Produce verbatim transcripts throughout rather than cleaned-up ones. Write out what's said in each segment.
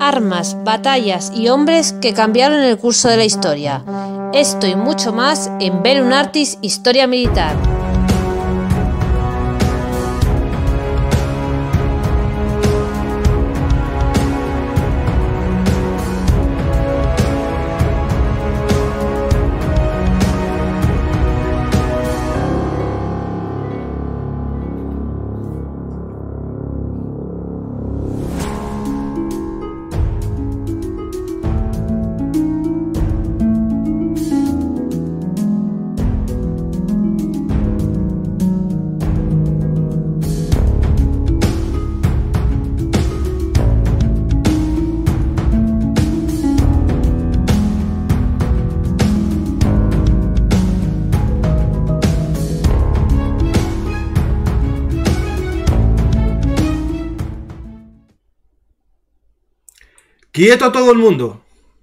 armas, batallas y hombres que cambiaron el curso de la historia. Esto y mucho más en Bellum Artis Historia Militar. ¡Quieto todo el mundo!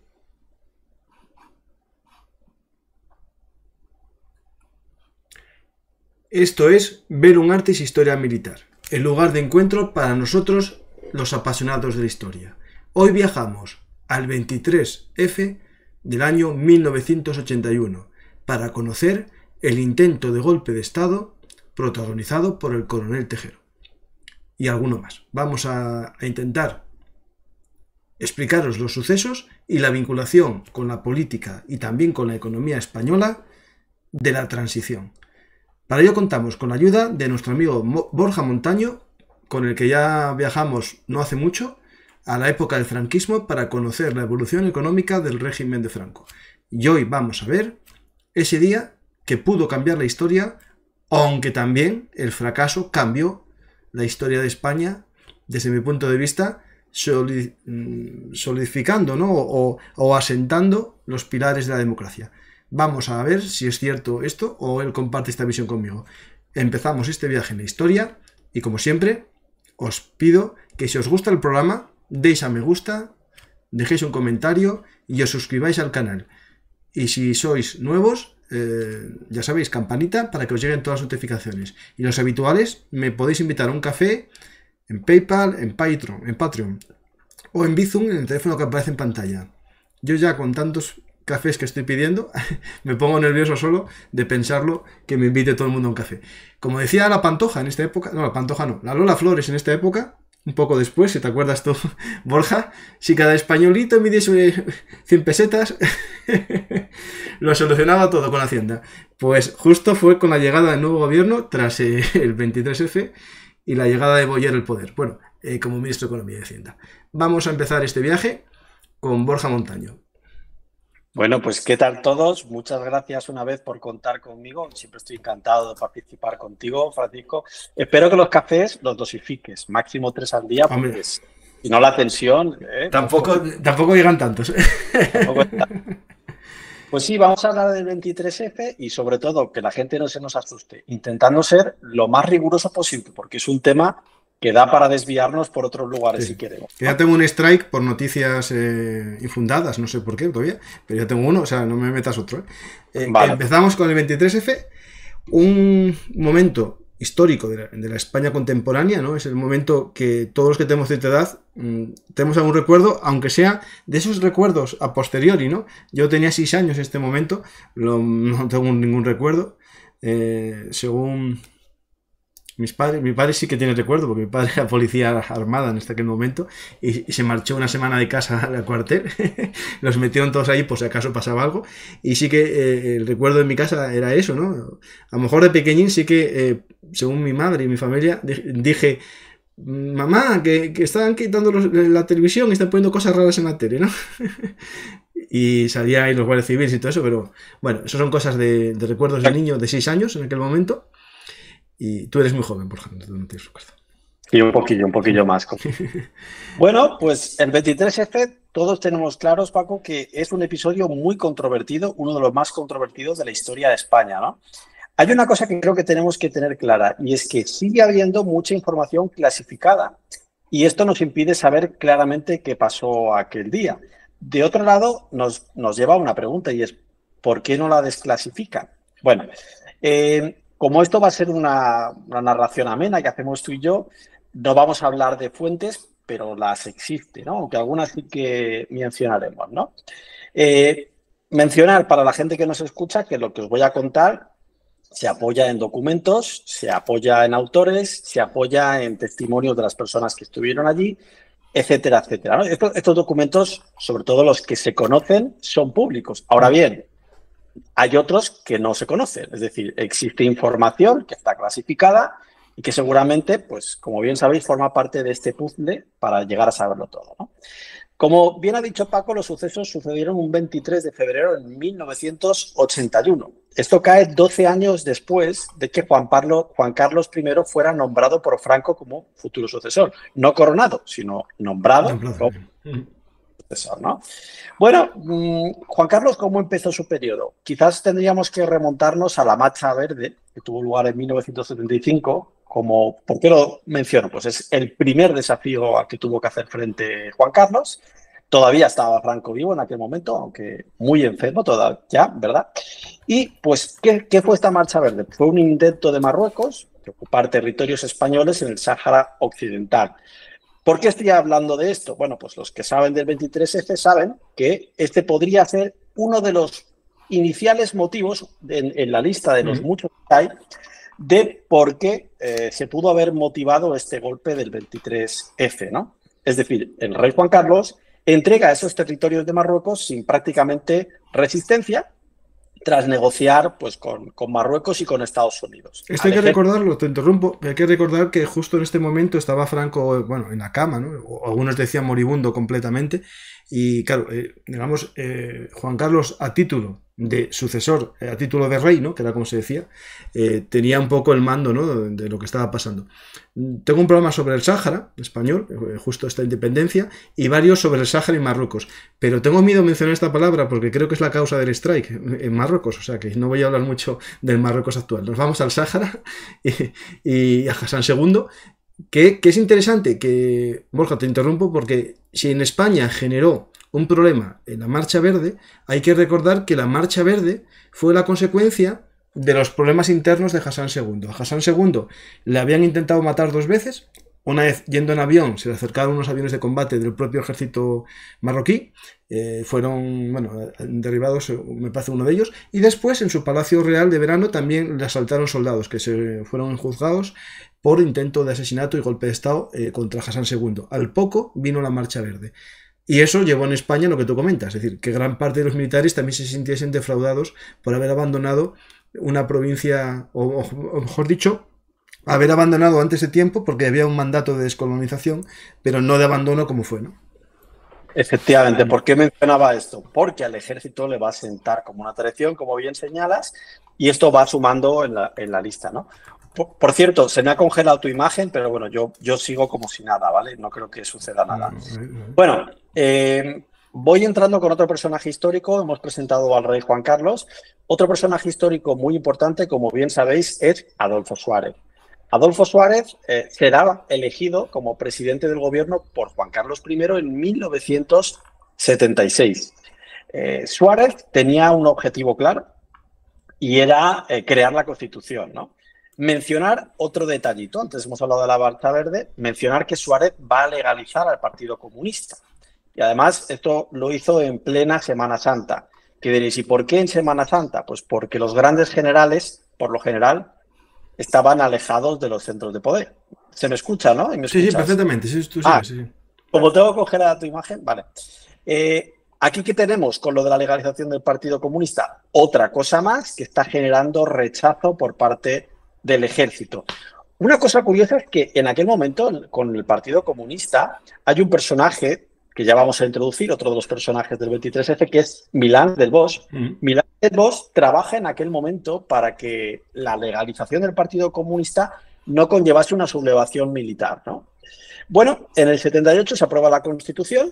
Esto es Bellum Artis Historia Militar, el lugar de encuentro para nosotros los apasionados de la historia. Hoy viajamos al veintitrés F del año mil novecientos ochenta y uno para conocer el intento de golpe de Estado protagonizado por el coronel Tejero y alguno más. Vamos a, a intentar explicaros los sucesos y la vinculación con la política y también con la economía española de la transición. Para ello contamos con la ayuda de nuestro amigo Borja Montaño, con el que ya viajamos no hace mucho a la época del franquismo para conocer la evolución económica del régimen de Franco. Y hoy vamos a ver ese día que pudo cambiar la historia, aunque también el fracaso cambió la historia de España desde mi punto de vista, solidificando, ¿no? o, o asentando los pilares de la democracia. Vamos a ver si es cierto esto o él comparte esta visión conmigo. Empezamos este viaje en la historia y, como siempre, os pido que si os gusta el programa, deis a me gusta, dejéis un comentario y os suscribáis al canal. Y si sois nuevos, eh, ya sabéis, campanita para que os lleguen todas las notificaciones. Y los habituales, me podéis invitar a un café en PayPal, en Patreon, en Patreon o en Bizum, en el teléfono que aparece en pantalla. Yo ya con tantos cafés que estoy pidiendo, me pongo nervioso solo de pensarlo que me invite todo el mundo a un café. Como decía la Pantoja en esta época, no, la Pantoja no, la Lola Flores en esta época, un poco después, si te acuerdas tú, Borja, si cada españolito me diese cien pesetas, lo solucionaba todo con Hacienda. Pues justo fue con la llegada del nuevo gobierno, tras eh, el veintitrés F, y la llegada de Boyer al poder, bueno, eh, como ministro de Economía y Hacienda. Vamos a empezar este viaje con Borja Montaño. Bueno, pues ¿qué tal todos? Muchas gracias una vez por contar conmigo. Siempre estoy encantado de participar contigo, Francisco. Espero que los cafés los dosifiques, máximo tres al día, porque Hombre. si no la tensión... ¿eh? Tampoco, tampoco llegan tantos. Tampoco Pues sí, vamos a hablar del veintitrés F y sobre todo que la gente no se nos asuste, intentando ser lo más riguroso posible, porque es un tema que da para desviarnos por otros lugares sí. si queremos. ¿no? Ya tengo un strike por noticias eh, infundadas, no sé por qué todavía, pero ya tengo uno, o sea, no me metas otro. ¿eh? Eh, vale. Empezamos con el veintitrés F, un momento histórico de la, de la España contemporánea, ¿no? Es el momento que todos los que tenemos cierta edad mmm, tenemos algún recuerdo, aunque sea de esos recuerdos a posteriori, ¿no? Yo tenía seis años en este momento, lo, no tengo ningún recuerdo, eh, según mis padres, mi padre sí que tiene recuerdo, porque mi padre era policía armada en este aquel momento y, y se marchó una semana de casa al cuartel, los metieron todos ahí por si acaso pasaba algo, y sí que eh, el recuerdo de mi casa era eso, ¿no? A lo mejor de pequeñín sí que, eh, según mi madre y mi familia, dije, mamá, que, que están quitando los, la televisión y están poniendo cosas raras en la tele, ¿no? Y salía ahí los guardias civiles y todo eso, pero bueno, eso son cosas de, de recuerdos de niño de seis años en aquel momento. Y tú eres muy joven, por ejemplo, no tienes recuerdo. Y un poquillo, un poquillo más. Bueno, pues el veintitrés F, todos tenemos claros, Paco, que es un episodio muy controvertido, uno de los más controvertidos de la historia de España, ¿no? Hay una cosa que creo que tenemos que tener clara, y es que sigue habiendo mucha información clasificada, y esto nos impide saber claramente qué pasó aquel día. De otro lado, nos, nos lleva a una pregunta, y es, ¿por qué no la desclasifican? Bueno, eh, como esto va a ser una, una narración amena que hacemos tú y yo, no vamos a hablar de fuentes, pero las existe, ¿no? Aunque algunas sí que mencionaremos, ¿no? Eh, mencionar para la gente que nos escucha que lo que os voy a contar se apoya en documentos, se apoya en autores, se apoya en testimonios de las personas que estuvieron allí, etcétera, etcétera, ¿no? Estos, estos documentos, sobre todo los que se conocen, son públicos. Ahora bien, hay otros que no se conocen, es decir, existe información que está clasificada y que seguramente, pues, como bien sabéis, forma parte de este puzzle para llegar a saberlo todo, ¿no? Como bien ha dicho Paco, los sucesos sucedieron un veintitrés de febrero de mil novecientos ochenta y uno. Esto cae doce años después de que Juan, Pablo, Juan Carlos primero fuera nombrado por Franco como futuro sucesor. No coronado, sino nombrado como sucesor, ¿no? Bueno, Juan Carlos, ¿cómo empezó su periodo? Quizás tendríamos que remontarnos a la Marcha Verde, que tuvo lugar en mil novecientos setenta y cinco. Como, ¿por qué lo menciono? Pues es el primer desafío al que tuvo que hacer frente Juan Carlos. Todavía estaba Franco vivo en aquel momento, aunque muy enfermo todavía, ¿verdad? Y, pues, ¿qué, qué fue esta Marcha Verde? Fue un intento de Marruecos de ocupar territorios españoles en el Sáhara Occidental. ¿Por qué estoy hablando de esto? Bueno, pues los que saben del veintitrés efe saben que este podría ser uno de los iniciales motivos en, en la lista de los mm. muchos que hay de por qué eh, se pudo haber motivado este golpe del veintitrés efe, ¿no? Es decir, el rey Juan Carlos entrega esos territorios de Marruecos sin prácticamente resistencia, tras negociar pues, con, con Marruecos y con Estados Unidos. Esto hay que recordarlo, te interrumpo, hay que recordar que justo en este momento estaba Franco, bueno, en la cama, ¿no? O algunos decían moribundo completamente, y claro, eh, digamos, eh, Juan Carlos a título de sucesor, eh, a título de rey, ¿no? Que era como se decía, eh, tenía un poco el mando, ¿no? de, de lo que estaba pasando. Tengo un programa sobre el Sáhara español, eh, justo esta independencia, y varios sobre el Sáhara y Marruecos, pero tengo miedo de mencionar esta palabra porque creo que es la causa del strike en Marruecos, o sea que no voy a hablar mucho del Marruecos actual. Nos vamos al Sáhara y, y a Hassan segundo, que, que es interesante, que, Borja, te interrumpo porque si en España generó un problema en la Marcha Verde, hay que recordar que la Marcha Verde fue la consecuencia de los problemas internos de Hassan segundo. A Hassan segundo le habían intentado matar dos veces. Una vez yendo en avión, se le acercaron unos aviones de combate del propio ejército marroquí. Eh, fueron, bueno, derribados, me parece, uno de ellos. Y después, en su palacio real de verano, también le asaltaron soldados que se fueron juzgados por intento de asesinato y golpe de estado eh, contra Hassan segundo. Al poco vino la Marcha Verde. Y eso llevó en España lo que tú comentas, es decir, que gran parte de los militares también se sintiesen defraudados por haber abandonado una provincia, o, o mejor dicho, haber abandonado antes de tiempo porque había un mandato de descolonización, pero no de abandono como fue, ¿no? Efectivamente. ¿Por qué mencionaba esto? Porque al ejército le va a sentar como una traición, como bien señalas, y esto va sumando en la, en la lista, ¿no? Por, por cierto, se me ha congelado tu imagen, pero bueno, yo, yo sigo como si nada, ¿vale? No creo que suceda nada. Bueno, eh, voy entrando con otro personaje histórico. Hemos presentado al rey Juan Carlos. Otro personaje histórico muy importante, como bien sabéis, es Adolfo Suárez. Adolfo Suárez eh, será elegido como presidente del gobierno por Juan Carlos primero en mil novecientos setenta y seis. Eh, Suárez tenía un objetivo claro y era eh, crear la Constitución, ¿no? Mencionar otro detallito, antes hemos hablado de la Marcha Verde, mencionar que Suárez va a legalizar al Partido Comunista. Y además esto lo hizo en plena Semana Santa. ¿Qué diréis? ¿Y por qué en Semana Santa? Pues porque los grandes generales, por lo general, estaban alejados de los centros de poder. Se me escucha, ¿no? ¿Me sí, sí, perfectamente. Sí, tú ah, sí, sí. Como tengo que coger a tu imagen, vale. Eh, aquí, ¿qué tenemos con lo de la legalización del Partido Comunista? Otra cosa más que está generando rechazo por parte del ejército. Una cosa curiosa es que en aquel momento, con el Partido Comunista, hay un personaje que ya vamos a introducir, otro de los personajes del veintitrés efe, que es Milán del Bosch. Mm. Milán del Bosch trabaja en aquel momento para que la legalización del Partido Comunista no conllevase una sublevación militar, ¿no? Bueno, en el setenta y ocho se aprueba la Constitución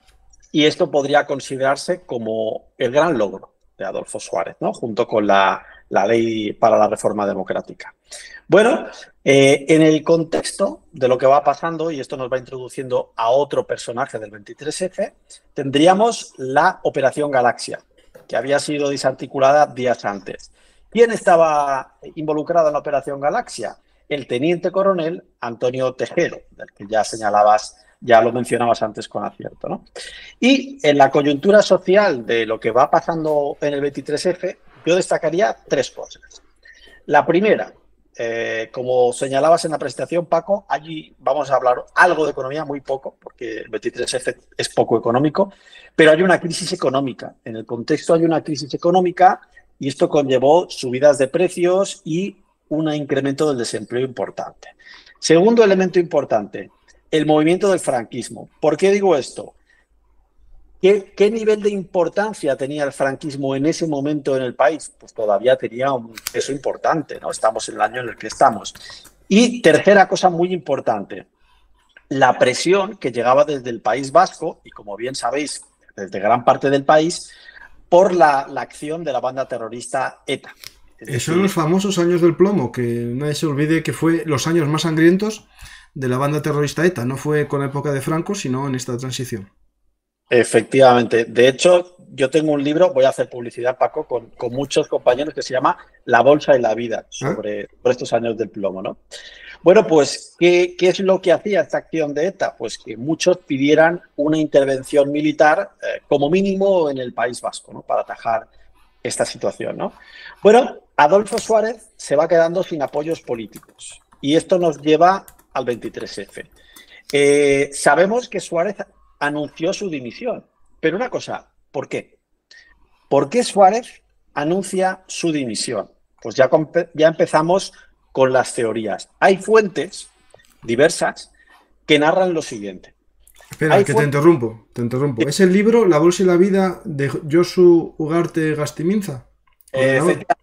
y esto podría considerarse como el gran logro de Adolfo Suárez, ¿no? Junto con la, la Ley para la Reforma Democrática. Bueno, eh, en el contexto de lo que va pasando, y esto nos va introduciendo a otro personaje del veintitrés efe, tendríamos la Operación Galaxia, que había sido desarticulada días antes. ¿Quién estaba involucrado en la Operación Galaxia? El teniente coronel Antonio Tejero, del que ya señalabas ya lo mencionabas antes con acierto, ¿no? Y en la coyuntura social de lo que va pasando en el veintitrés efe, yo destacaría tres cosas. La primera, eh, como señalabas en la presentación, Paco, allí vamos a hablar algo de economía, muy poco, porque el veintitrés efe es poco económico, pero hay una crisis económica. En el contexto hay una crisis económica y esto conllevó subidas de precios y un incremento del desempleo importante. Segundo elemento importante, el movimiento del franquismo. ¿Por qué digo esto? ¿Qué, ¿Qué nivel de importancia tenía el franquismo en ese momento en el país? Pues todavía tenía un peso importante, ¿no? Estamos en el año en el que estamos. Y tercera cosa muy importante, la presión que llegaba desde el País Vasco, y como bien sabéis, desde gran parte del país, por la, la acción de la banda terrorista ETA. Esos son los famosos años del plomo, que nadie se olvide que fue los años más sangrientos de la banda terrorista ETA. No fue con la época de Franco, sino en esta transición. Efectivamente. De hecho, yo tengo un libro, voy a hacer publicidad, Paco, con, con muchos compañeros que se llama La bolsa y la vida, sobre, ¿Ah? sobre estos años del plomo, ¿no? Bueno, pues, ¿qué, ¿qué es lo que hacía esta acción de ETA? Pues que muchos pidieran una intervención militar, eh, como mínimo en el País Vasco, ¿no? Para atajar esta situación, ¿no? Bueno, Adolfo Suárez se va quedando sin apoyos políticos y esto nos lleva al veintitrés efe. Eh, sabemos que Suárez anunció su dimisión, pero una cosa, ¿por qué? ¿Por qué Suárez anuncia su dimisión? Pues ya, ya empezamos con las teorías. Hay fuentes diversas que narran lo siguiente. Espera, Hay que te interrumpo, te interrumpo. ¿Es el libro La bolsa y la vida de Josu Ugarte Gastiminza? Eh,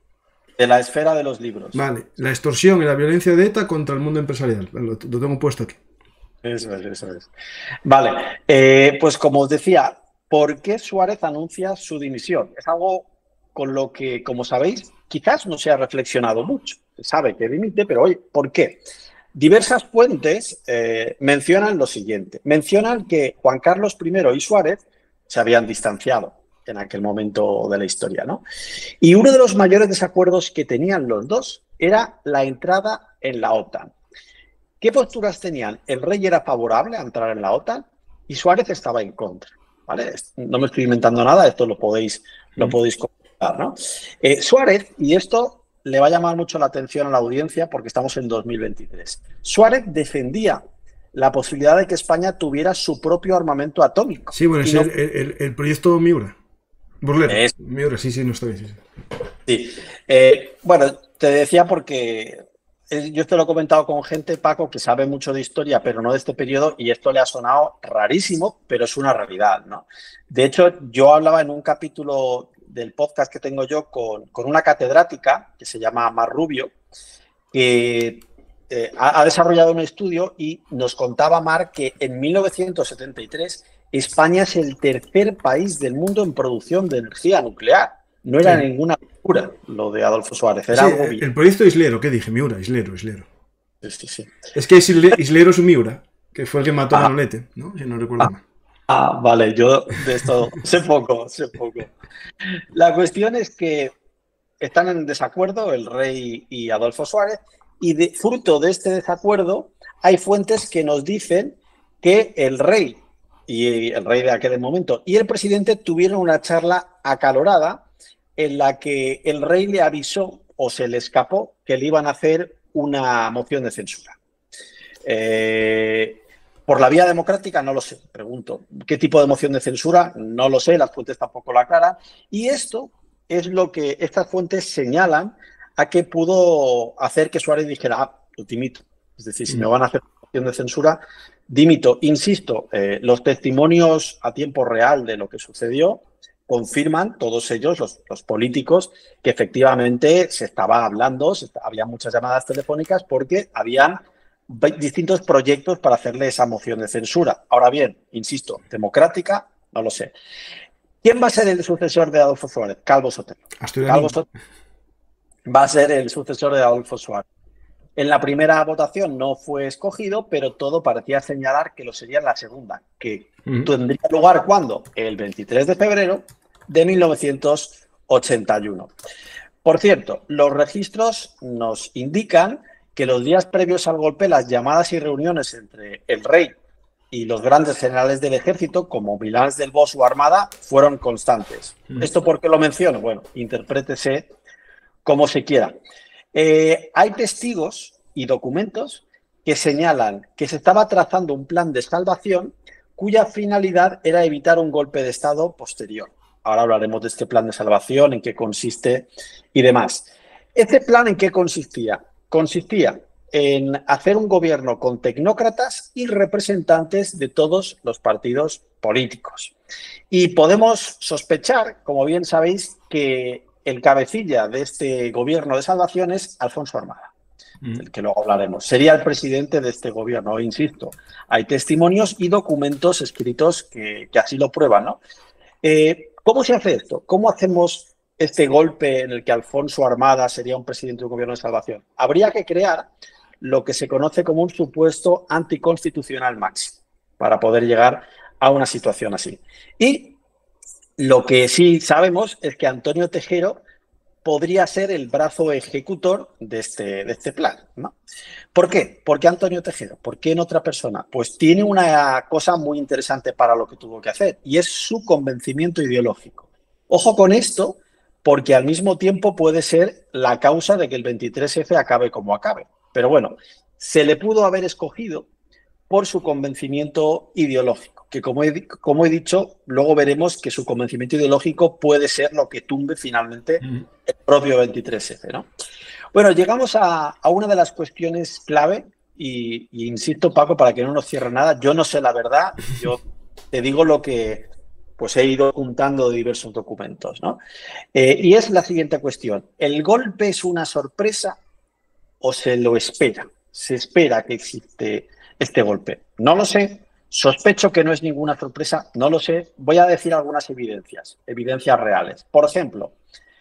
de la esfera de los libros. Vale, la extorsión y la violencia de ETA contra el mundo empresarial. Lo, lo tengo puesto aquí. Eso es, eso es. Vale, eh, pues como os decía, ¿por qué Suárez anuncia su dimisión? Es algo con lo que, como sabéis, quizás no se ha reflexionado mucho. Se sabe que dimite, pero oye, ¿por qué? Diversas fuentes eh, mencionan lo siguiente. Mencionan que Juan Carlos primero y Suárez se habían distanciado en aquel momento de la historia, ¿no? Y uno de los mayores desacuerdos que tenían los dos era la entrada en la OTAN. ¿Qué posturas tenían? El rey era favorable a entrar en la OTAN y Suárez estaba en contra, ¿vale? No me estoy inventando nada, esto lo podéis, lo podéis comentar, ¿no? Eh, Suárez, y esto le va a llamar mucho la atención a la audiencia porque estamos en dos mil veintitrés. Suárez defendía la posibilidad de que España tuviera su propio armamento atómico. Sí, bueno, es no... el, el, el proyecto Miura. Burlero. Es... Miura, sí, sí, no está bien. Sí, sí. sí. Eh, bueno, te decía porque yo te lo he comentado con gente, Paco, que sabe mucho de historia, pero no de este periodo, y esto le ha sonado rarísimo, pero es una realidad, ¿no? De hecho, yo hablaba en un capítulo del podcast que tengo yo con, con una catedrática que se llama Mar Rubio, que eh, ha, ha desarrollado un estudio y nos contaba Mar que en mil novecientos setenta y tres España es el tercer país del mundo en producción de energía nuclear. No era sí. ninguna locura lo de Adolfo Suárez. Era sí, algo el, el proyecto Islero, ¿qué dije? Miura, Islero, Islero. Sí, sí. Es que Islero es un Miura, que fue el que mató ah. a Manolete, ¿no? Si no recuerdo ah. mal. Ah, vale, yo de esto sé poco, sé poco. La cuestión es que están en desacuerdo el rey y Adolfo Suárez y de, fruto de este desacuerdo hay fuentes que nos dicen que el rey y el rey de aquel momento y el presidente tuvieron una charla acalorada en la que el rey le avisó o se le escapó que le iban a hacer una moción de censura. Eh, por la vía democrática no lo sé, pregunto. ¿Qué tipo de moción de censura? No lo sé, las fuentes tampoco lo aclaran. Y esto es lo que estas fuentes señalan a que pudo hacer que Suárez dijera, ah, lo dimito. Es decir, si me van a hacer una moción de censura, dimito. Insisto, eh, los testimonios a tiempo real de lo que sucedió confirman, todos ellos, los, los políticos, que efectivamente se estaba hablando, se, había muchas llamadas telefónicas porque habían distintos proyectos para hacerle esa moción de censura. Ahora bien, insisto, democrática, no lo sé. ¿Quién va a ser el sucesor de Adolfo Suárez? Calvo Sotelo. Calvo Sotelo va a ser el sucesor de Adolfo Suárez. En la primera votación no fue escogido, pero todo parecía señalar que lo sería en la segunda, que uh-huh. tendría lugar ¿cuándo? El veintitrés de febrero de mil novecientos ochenta y uno. Por cierto, los registros nos indican que los días previos al golpe las llamadas y reuniones entre el rey y los grandes generales del ejército, como Milans del Bosch o Armada, fueron constantes. Mm. ¿Esto por qué lo menciono? Bueno, interprétese como se quiera. Eh, hay testigos y documentos que señalan que se estaba trazando un plan de salvación cuya finalidad era evitar un golpe de Estado posterior. Ahora hablaremos de este plan de salvación, en qué consiste y demás. ¿Este plan en qué consistía? Consistía en hacer un gobierno con tecnócratas y representantes de todos los partidos políticos. Y podemos sospechar, como bien sabéis, que el cabecilla de este gobierno de salvación es Alfonso Armada, mm. del que luego hablaremos. Sería el presidente de este gobierno, insisto. Hay testimonios y documentos escritos que, que así lo prueban, ¿no? Eh, ¿Cómo se hace esto? ¿Cómo hacemos este golpe en el que Alfonso Armada sería un presidente de un gobierno de salvación? Habría que crear lo que se conoce como un supuesto anticonstitucional máximo para poder llegar a una situación así. Y lo que sí sabemos es que Antonio Tejero podría ser el brazo ejecutor de este, de este plan, ¿no? ¿Por qué? ¿Por qué Antonio Tejero? ¿Por qué en otra persona? Pues tiene una cosa muy interesante para lo que tuvo que hacer y es su convencimiento ideológico. Ojo con esto, porque al mismo tiempo puede ser la causa de que el veintitrés efe acabe como acabe. Pero bueno, se le pudo haber escogido por su convencimiento ideológico, que como he, como he dicho, luego veremos que su convencimiento ideológico puede ser lo que tumbe finalmente mm. el propio veintitrés efe, ¿no? Bueno, llegamos a, a una de las cuestiones clave y, y insisto, Paco, para que no nos cierre nada, yo no sé la verdad, yo te digo lo que pues he ido juntando de diversos documentos, ¿no? Eh, y es la siguiente cuestión, ¿el golpe es una sorpresa o se lo espera? ¿Se espera que existe este golpe? No lo sé, sospecho que no es ninguna sorpresa, no lo sé. Voy a decir algunas evidencias, evidencias reales. Por ejemplo,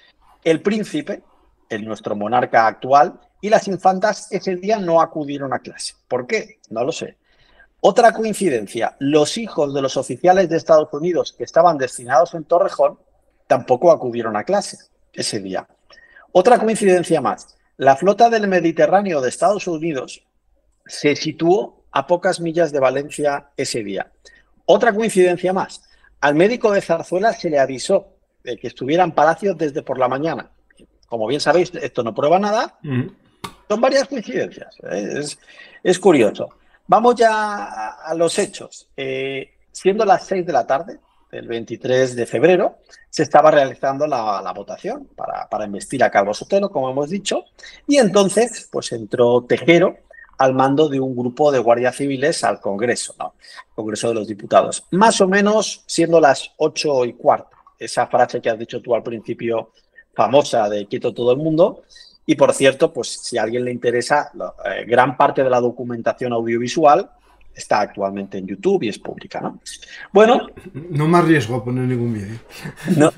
el príncipe, el nuestro monarca actual, y las infantas ese día no acudieron a clase. ¿Por qué? No lo sé. Otra coincidencia, los hijos de los oficiales de Estados Unidos que estaban destinados en Torrejón tampoco acudieron a clase ese día. Otra coincidencia más, la flota del Mediterráneo de Estados Unidos se situó a pocas millas de Valencia ese día. Otra coincidencia más, al médico de Zarzuela se le avisó de que estuviera en Palacio desde por la mañana. Como bien sabéis, esto no prueba nada. Mm. Son varias coincidencias. ¿eh? Es, es curioso. Vamos ya a, a los hechos. Eh, siendo las seis de la tarde del veintitrés de febrero, se estaba realizando la, la votación para, para investir a Calvo Sotelo, como hemos dicho, y entonces pues entró Tejero al mando de un grupo de guardias civiles al Congreso, ¿no? Congreso de los Diputados. Más o menos siendo las ocho y cuarto. Esa frase que has dicho tú al principio, famosa de quieto todo el mundo. Y por cierto, pues si a alguien le interesa, la, eh, gran parte de la documentación audiovisual está actualmente en YouTube y es pública, ¿no? Bueno. No me arriesgo a poner ningún vídeo. No.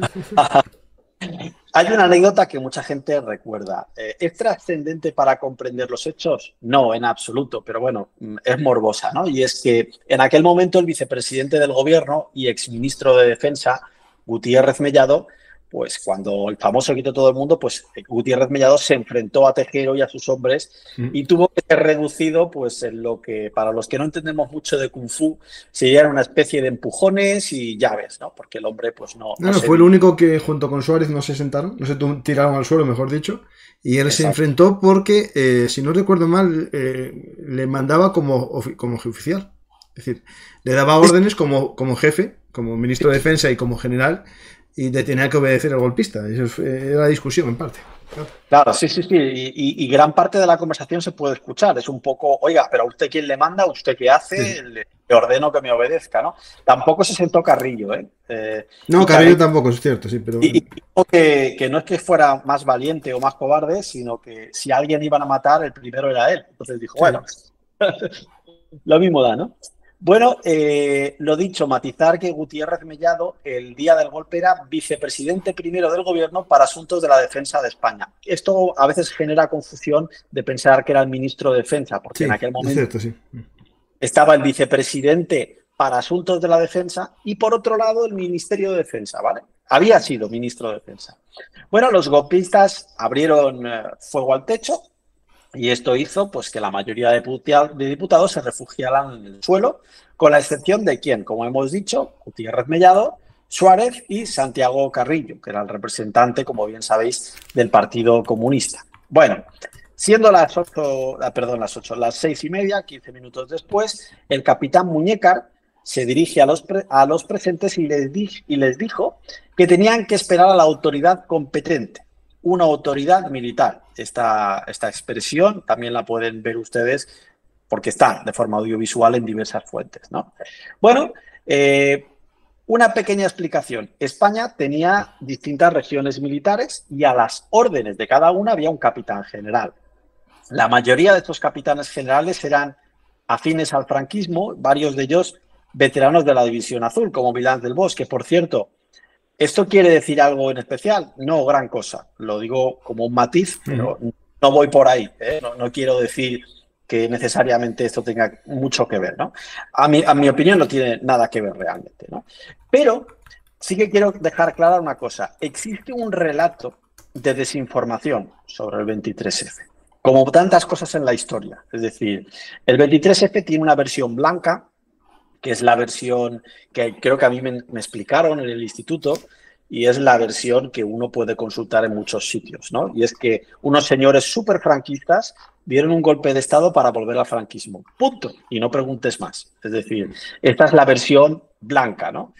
Hay una anécdota que mucha gente recuerda. Eh, ¿Es trascendente para comprender los hechos? No, en absoluto, pero bueno, es morbosa, ¿no? Y es que en aquel momento el vicepresidente del gobierno y exministro de Defensa, Gutiérrez Mellado, pues cuando el famoso quitó todo el mundo, pues Gutiérrez Mellado se enfrentó a Tejero y a sus hombres y tuvo que ser reducido pues en lo que, para los que no entendemos mucho de Kung Fu, serían una especie de empujones y llaves, ¿no? Porque el hombre pues no... No, no, no fue el único que junto con Suárez no se sentaron, no se tiraron al suelo, mejor dicho, y él Exacto. se enfrentó porque, eh, si no recuerdo mal, eh, le mandaba como, como oficial. Es decir, le daba órdenes como, como jefe, como ministro de Defensa y como general, y le tenía que obedecer al golpista. Eso era la discusión en parte. Claro, claro sí, sí, sí. Y, y, y gran parte de la conversación se puede escuchar. Es un poco, oiga, pero ¿a usted quién le manda? ¿Usted qué hace? Sí. Le, le ordeno que me obedezca, ¿no? Tampoco se sentó Carrillo, ¿eh? eh no, Carrillo, Carrillo tampoco, es cierto, sí, pero... Y, y que, que no es que fuera más valiente o más cobarde, sino que si a alguien iban a matar, el primero era él. Entonces dijo, sí. bueno, lo mismo da, ¿no? Bueno, eh, lo dicho, matizar que Gutiérrez Mellado el día del golpe era vicepresidente primero del gobierno para asuntos de la defensa de España. Esto a veces genera confusión de pensar que era el ministro de defensa, porque sí, en aquel momento es cierto, sí. estaba el vicepresidente para asuntos de la defensa y por otro lado el Ministerio de Defensa, ¿vale? Había sido ministro de Defensa. Bueno, los golpistas abrieron eh, fuego al techo Y esto hizo pues, que la mayoría de diputados se refugiaran en el suelo, con la excepción de quién, como hemos dicho, Gutiérrez Mellado, Suárez y Santiago Carrillo, que era el representante, como bien sabéis, del Partido Comunista. Bueno, siendo las ocho, perdón, las ocho, las seis y media, quince minutos después, el capitán Muñécar se dirige a los, pre, a los presentes y les, di, y les dijo que tenían que esperar a la autoridad competente, una autoridad militar. Esta, esta expresión también la pueden ver ustedes porque está de forma audiovisual en diversas fuentes, ¿no? Bueno, eh, una pequeña explicación. España tenía distintas regiones militares y a las órdenes de cada una había un capitán general. La mayoría de estos capitanes generales eran afines al franquismo, varios de ellos veteranos de la División Azul, como Milán del Bosch, que por cierto, ¿esto quiere decir algo en especial? No, gran cosa. Lo digo como un matiz, pero no voy por ahí, ¿eh? No, no quiero decir que necesariamente esto tenga mucho que ver, ¿no? A mi, a mi opinión no tiene nada que ver realmente, ¿no? Pero sí que quiero dejar clara una cosa. Existe un relato de desinformación sobre el veintitrés efe, como tantas cosas en la historia. Es decir, el veintitrés efe tiene una versión blanca, que es la versión que creo que a mí me, me explicaron en el instituto, y es la versión que uno puede consultar en muchos sitios, ¿no? Y es que unos señores súper franquistas dieron un golpe de Estado para volver al franquismo. Punto. Y no preguntes más. Es decir, esta es la versión blanca, ¿no?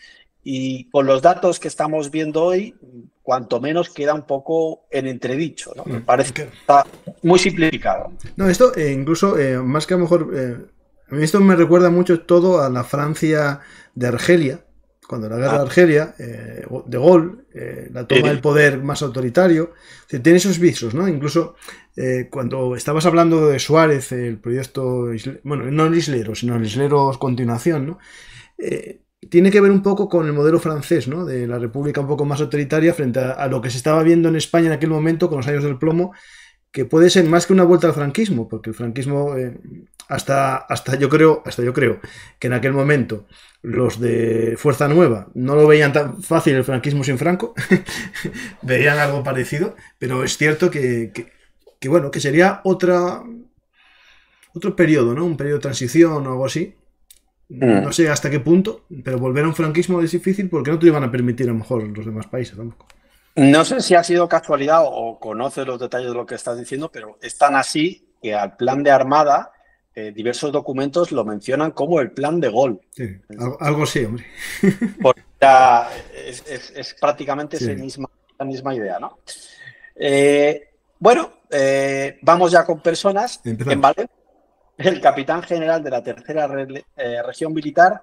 Y con los datos que estamos viendo hoy, cuanto menos queda un poco en entredicho, ¿no? Me parece que está muy simplificado. No, esto eh, incluso, eh, más que a lo mejor... Eh, a mí esto me recuerda mucho todo a la Francia de Argelia, cuando la guerra ah. de Argelia, eh, de Gaulle, eh, la toma del poder más autoritario, tiene esos visos, ¿no? Incluso eh, cuando estabas hablando de Suárez, el proyecto, bueno, no el islero, sino el islero continuación, ¿no? Eh, tiene que ver un poco con el modelo francés, ¿no? De la república un poco más autoritaria frente a, a lo que se estaba viendo en España en aquel momento con los años del plomo, que puede ser más que una vuelta al franquismo, porque el franquismo, eh, hasta, hasta, yo creo, hasta yo creo que en aquel momento los de Fuerza Nueva no lo veían tan fácil el franquismo sin Franco, veían algo parecido, pero es cierto que, que, que, bueno, que sería otra, otro periodo, ¿no? Un periodo de transición o algo así. No sé hasta qué punto, pero volver a un franquismo es difícil porque no te iban a permitir a lo mejor los demás países tampoco. No sé si ha sido casualidad o conoces los detalles de lo que estás diciendo, pero es tan así que al plan de Armada eh, diversos documentos lo mencionan como el plan de Gaulle. Sí, algo, algo sí, hombre. Porque ya es, es, es prácticamente sí. esa misma, la misma idea, ¿no? Eh, bueno, eh, vamos ya con personas. Empezamos. En Valencia, el capitán general de la tercera re, eh, región militar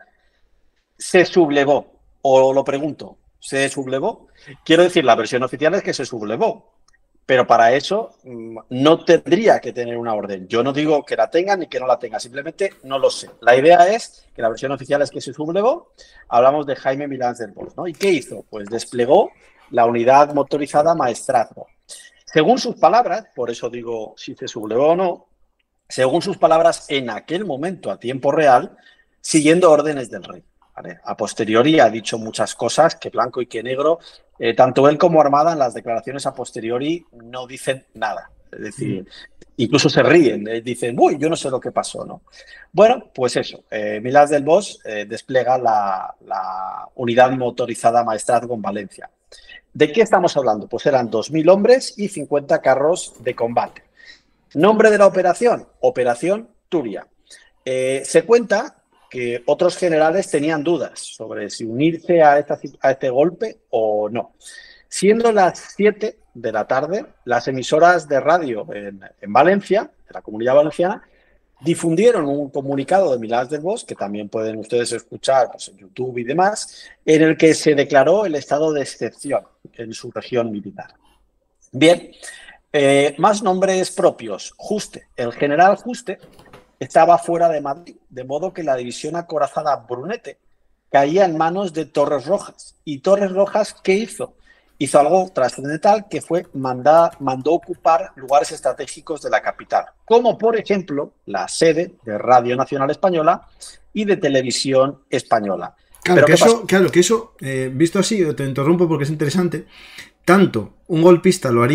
se sublevó, o lo pregunto, ¿se sublevó? Quiero decir, la versión oficial es que se sublevó, pero para eso no tendría que tener una orden. Yo no digo que la tenga ni que no la tenga, simplemente no lo sé. La idea es que la versión oficial es que se sublevó. Hablamos de Jaime Milán del Bosch, ¿no? ¿Y qué hizo? Pues desplegó la unidad motorizada Maestrazgo. Según sus palabras, por eso digo si se sublevó o no, según sus palabras, en aquel momento, a tiempo real, siguiendo órdenes del rey. ¿Vale? A posteriori ha dicho muchas cosas que blanco y que negro, eh, tanto él como Armada en las declaraciones a posteriori no dicen nada. Es decir, mm. incluso se ríen, eh, dicen, uy, yo no sé lo que pasó, ¿no? Bueno, pues eso, eh, Milán del Bosch eh, despliega la, la unidad motorizada Maestrazgo en Valencia. ¿De qué estamos hablando? Pues eran dos mil hombres y cincuenta carros de combate. Nombre de la operación, Operación Turia. Eh, se cuenta que otros generales tenían dudas sobre si unirse a, esta, a este golpe o no. Siendo las siete de la tarde, las emisoras de radio en, en Valencia, de la Comunidad Valenciana, difundieron un comunicado de Milán del Bosch, que también pueden ustedes escuchar pues, en YouTube y demás, en el que se declaró el estado de excepción en su región militar. Bien, eh, más nombres propios. Juste, el general Juste, estaba fuera de Madrid, de modo que la división acorazada Brunete caía en manos de Torres Rojas. ¿Y Torres Rojas qué hizo? Hizo algo trascendental, que fue mandar, mandó ocupar lugares estratégicos de la capital, como por ejemplo la sede de Radio Nacional Española y de Televisión Española. Claro, que eso, claro que eso, eh, visto así, te interrumpo porque es interesante, tanto un golpista lo haría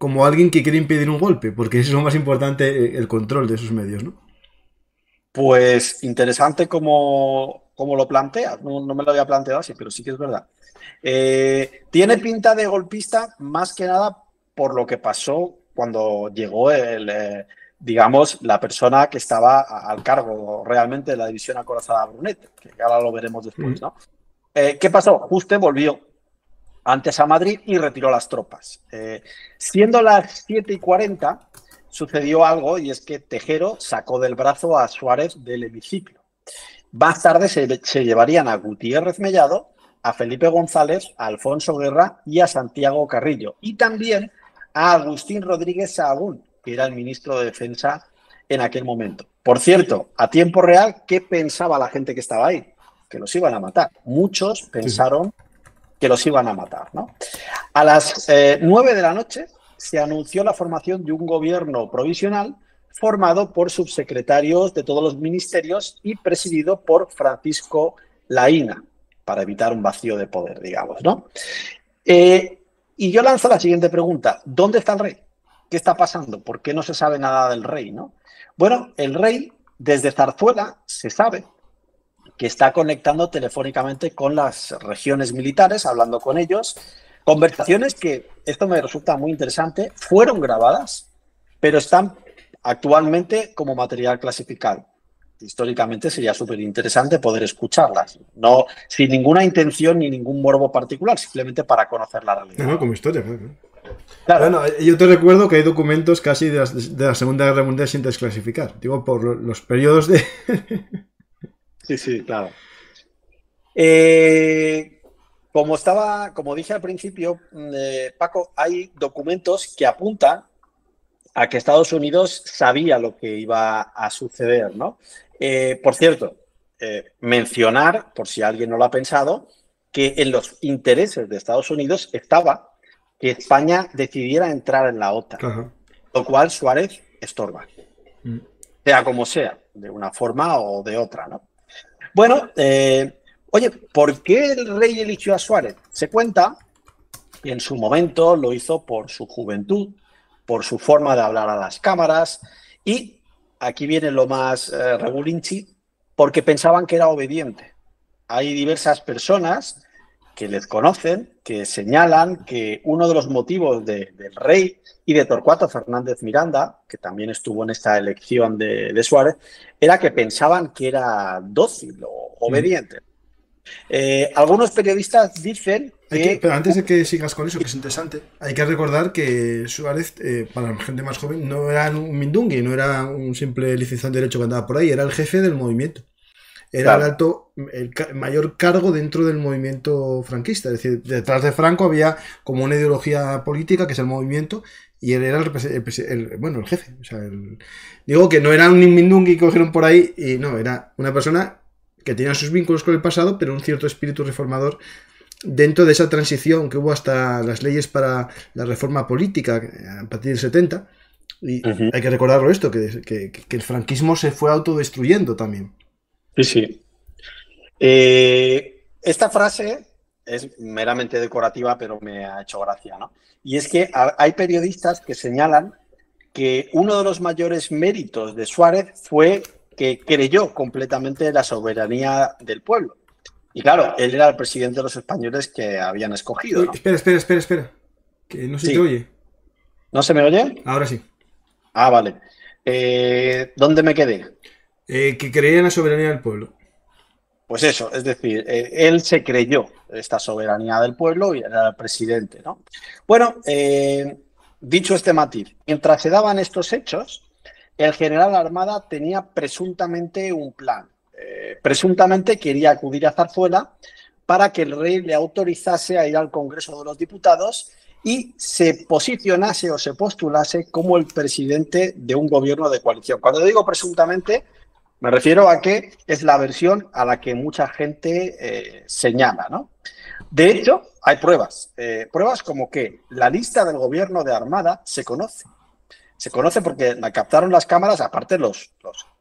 como alguien que quiere impedir un golpe, porque es lo más importante, el control de esos medios, ¿no? Pues interesante como, como lo planteas, no, no me lo había planteado así, pero sí que es verdad. Eh, tiene pinta de golpista más que nada por lo que pasó cuando llegó el, eh, digamos, la persona que estaba al cargo realmente de la división acorazada Brunet, que ahora lo veremos después, ¿no? Eh, ¿Qué pasó? Juste volvió antes a Madrid y retiró las tropas. Eh, siendo las siete y cuarenta, sucedió algo y es que Tejero sacó del brazo a Suárez del hemiciclo. Más tarde se, se llevarían a Gutiérrez Mellado, a Felipe González, a Alfonso Guerra y a Santiago Carrillo. Y también a Agustín Rodríguez Sahagún, que era el ministro de Defensa en aquel momento. Por cierto, a tiempo real, ¿qué pensaba la gente que estaba ahí? Que los iban a matar. Muchos pensaron que los iban a matar, ¿no? A las eh, nueve de la noche se anunció la formación de un gobierno provisional formado por subsecretarios de todos los ministerios y presidido por Francisco Laína, para evitar un vacío de poder, digamos, ¿no? Eh, y yo lanzo la siguiente pregunta. ¿Dónde está el rey? ¿Qué está pasando? ¿Por qué no se sabe nada del rey, no? Bueno, el rey, desde Zarzuela, se sabe que está conectando telefónicamente con las regiones militares, hablando con ellos. Conversaciones que, esto me resulta muy interesante, fueron grabadas, pero están actualmente como material clasificado. Históricamente sería súper interesante poder escucharlas, no sin ninguna intención ni ningún morbo particular, simplemente para conocer la realidad. No, no, como historia, claro. Claro. Bueno, yo te recuerdo que hay documentos casi de la, de la Segunda Guerra Mundial sin desclasificar. Digo, por los periodos de... Sí, sí, claro. Eh, como estaba, como dije al principio, eh, Paco, hay documentos que apuntan a que Estados Unidos sabía lo que iba a suceder, ¿no? Eh, por cierto, eh, mencionar, por si alguien no lo ha pensado, que en los intereses de Estados Unidos estaba que España decidiera entrar en la OTAN, uh-huh. Lo cual Suárez estorba, uh-huh. Sea como sea, de una forma o de otra, ¿no? Bueno, eh, oye, ¿por qué el rey eligió a Suárez? Se cuenta que en su momento lo hizo por su juventud, por su forma de hablar a las cámaras y, aquí viene lo más eh, regulinchi, porque pensaban que era obediente. Hay diversas personas que les conocen, que señalan que uno de los motivos de, del rey y de Torcuato Fernández Miranda, que también estuvo en esta elección de, de Suárez, era que pensaban que era dócil o obediente. Mm. Eh, algunos periodistas dicen que... que... Pero antes de que sigas con eso, que es interesante, hay que recordar que Suárez, eh, para la gente más joven, no era un mindungui, no era un simple licenciado en Derecho que andaba por ahí, era el jefe del movimiento. Era claro. el alto, el mayor cargo dentro del movimiento franquista. Es decir, detrás de Franco había como una ideología política, que es el movimiento, y él era el, el, el bueno, el jefe. O sea, el, digo que no era un mindungui que cogieron por ahí, y no, era una persona que tenía sus vínculos con el pasado, pero un cierto espíritu reformador dentro de esa transición que hubo hasta las leyes para la reforma política a partir del setenta. Y uh-huh. hay que recordarlo esto, que, que, que el franquismo se fue autodestruyendo también. Sí, sí. Eh, esta frase es meramente decorativa, pero me ha hecho gracia, ¿no? Y es que hay periodistas que señalan que uno de los mayores méritos de Suárez fue que creyó completamente en la soberanía del pueblo. Y claro, él era el presidente de los españoles que habían escogido, ¿no? Espera, espera, espera, espera. Que no se sí. te oye. ¿No se me oye? Ahora sí. Ah, vale. Eh, ¿Dónde me quedé? Eh, que creía en la soberanía del pueblo. Pues eso, es decir, eh, él se creyó esta soberanía del pueblo y era el presidente, ¿no? Bueno, eh, dicho este matiz, mientras se daban estos hechos, el general Armada tenía presuntamente un plan. Eh, presuntamente quería acudir a Zarzuela para que el rey le autorizase a ir al Congreso de los Diputados y se posicionase o se postulase como el presidente de un gobierno de coalición. Cuando digo presuntamente, me refiero a que es la versión a la que mucha gente eh, señala, ¿no? De hecho, hay pruebas. Eh, pruebas como que la lista del gobierno de Armada se conoce. Se conoce porque la captaron las cámaras, aparte los, los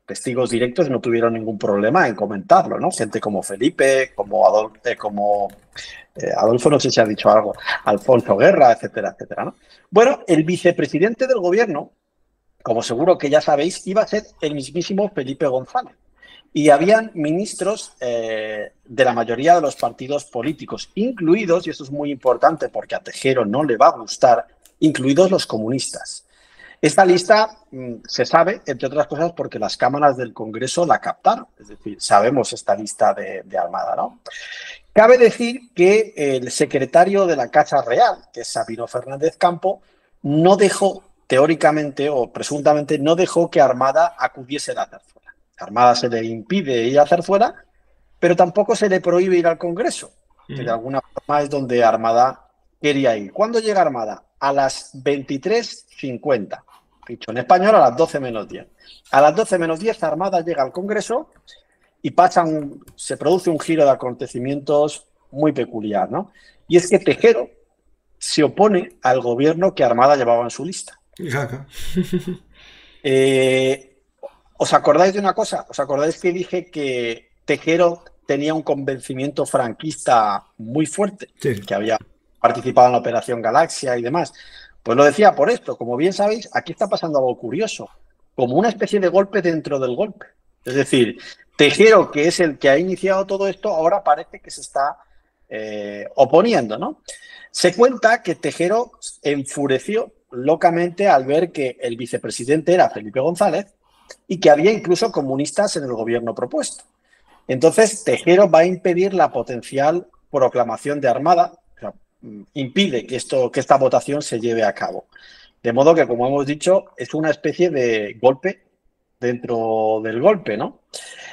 testigos directos no tuvieron ningún problema en comentarlo, ¿no? Gente como Felipe, como, Adol eh, como eh, Adolfo, no sé si ha dicho algo, Alfonso Guerra, etcétera, etcétera, ¿no? Bueno, el vicepresidente del gobierno, como seguro que ya sabéis, iba a ser el mismísimo Felipe González. Y habían ministros eh, de la mayoría de los partidos políticos, incluidos, y esto es muy importante porque a Tejero no le va a gustar, incluidos los comunistas. Esta lista mmm, se sabe, entre otras cosas, porque las cámaras del Congreso la captaron. Es decir, sabemos esta lista de, de Armada, ¿no? Cabe decir que el secretario de la Casa Real, que es Sabino Fernández Campo, no dejó, teóricamente o presuntamente, no dejó que Armada acudiese a la Zarzuela. A Armada se le impide ir a Zarzuela, pero tampoco se le prohíbe ir al Congreso, que de alguna forma es donde Armada quería ir. ¿Cuándo llega Armada? A las veintitrés cincuenta. Dicho en español, a las doce menos diez. A las doce menos diez, Armada llega al Congreso y pasa un, se produce un giro de acontecimientos muy peculiar, ¿no? Y es que Tejero se opone al gobierno que Armada llevaba en su lista. eh, ¿Os acordáis de una cosa? ¿Os acordáis que dije que Tejero tenía un convencimiento franquista muy fuerte? Sí. Que había participado en la Operación Galaxia y demás. Pues lo decía por esto. Como bien sabéis, aquí está pasando algo curioso, como una especie de golpe dentro del golpe. Es decir, Tejero, que es el que ha iniciado todo esto, ahora parece que se está eh, oponiendo, ¿no? Se cuenta que Tejero enfureció locamente al ver que el vicepresidente era Felipe González y que había incluso comunistas en el gobierno propuesto. Entonces, Tejero va a impedir la potencial proclamación de Armada, impide que, esto, que esta votación se lleve a cabo. De modo que, como hemos dicho, es una especie de golpe dentro del golpe, ¿no?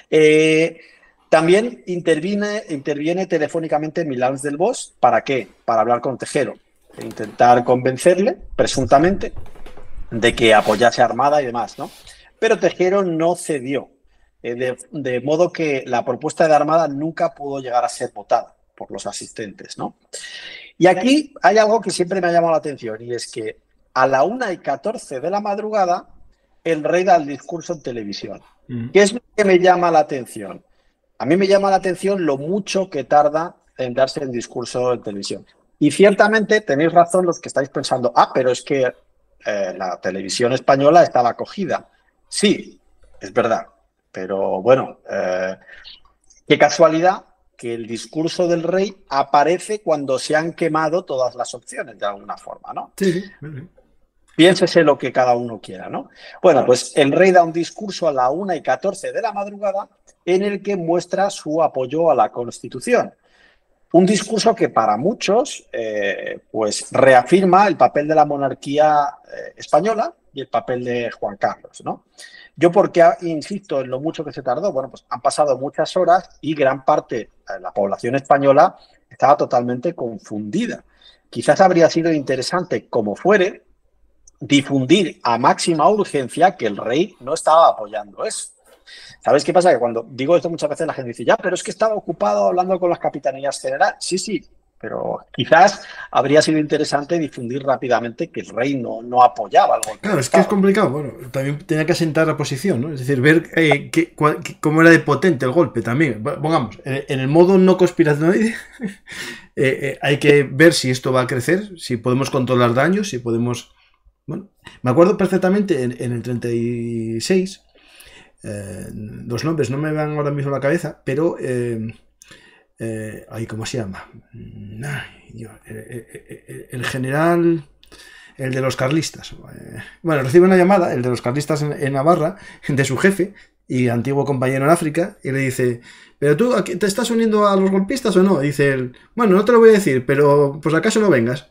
Eh, también interviene, interviene telefónicamente Milans del Bosch. ¿Para qué? Para hablar con Tejero e intentar convencerle, presuntamente, de que apoyase a Armada y demás, ¿no? Pero Tejero no cedió, eh, de, de modo que la propuesta de Armada nunca pudo llegar a ser votada por los asistentes, ¿no? Y aquí hay algo que siempre me ha llamado la atención, y es que a la una y catorce de la madrugada el rey da el discurso en televisión. Mm. ¿Qué es lo que me llama la atención? A mí me llama la atención lo mucho que tarda en darse el discurso en televisión. Y ciertamente tenéis razón los que estáis pensando, ah, pero es que eh, la televisión española estaba cogida. Sí, es verdad, pero bueno, eh, qué casualidad que el discurso del rey aparece cuando se han quemado todas las opciones, de alguna forma, ¿no? Sí, sí. Piénsese lo que cada uno quiera, ¿no? Bueno, pues el rey da un discurso a la una y catorce de la madrugada en el que muestra su apoyo a la Constitución. Un discurso que para muchos eh, pues reafirma el papel de la monarquía eh, española y el papel de Juan Carlos, ¿no? Yo, porque insisto en lo mucho que se tardó, bueno, pues han pasado muchas horas y gran parte de la población española estaba totalmente confundida. Quizás habría sido interesante, como fuere, difundir a máxima urgencia que el rey no estaba apoyando eso. ¿Sabéis qué pasa? Que cuando digo esto muchas veces la gente dice, ya, pero es que estaba ocupado hablando con las capitanías generales. Sí, sí, pero quizás habría sido interesante difundir rápidamente que el rey no, no apoyaba al golpe. Claro, es que es complicado. Bueno, también tenía que asentar la posición, ¿no? Es decir, ver eh, que, cuál, que, cómo era de potente el golpe también. Pongamos, en, en el modo no conspiranoide, eh, eh, hay que ver si esto va a crecer, si podemos controlar daños, si podemos... Bueno, me acuerdo perfectamente en, en el treinta y seis, eh, los nombres no me van ahora mismo a la cabeza, pero... Eh, Eh, ahí, ¿cómo se llama? Ay, Dios, el, el, el general, el de los carlistas. Bueno, recibe una llamada, el de los carlistas en, en Navarra, de su jefe y antiguo compañero en África, y le dice, ¿pero tú te estás uniendo a los golpistas o no? Y dice él, bueno, no te lo voy a decir, pero pues acaso no vengas.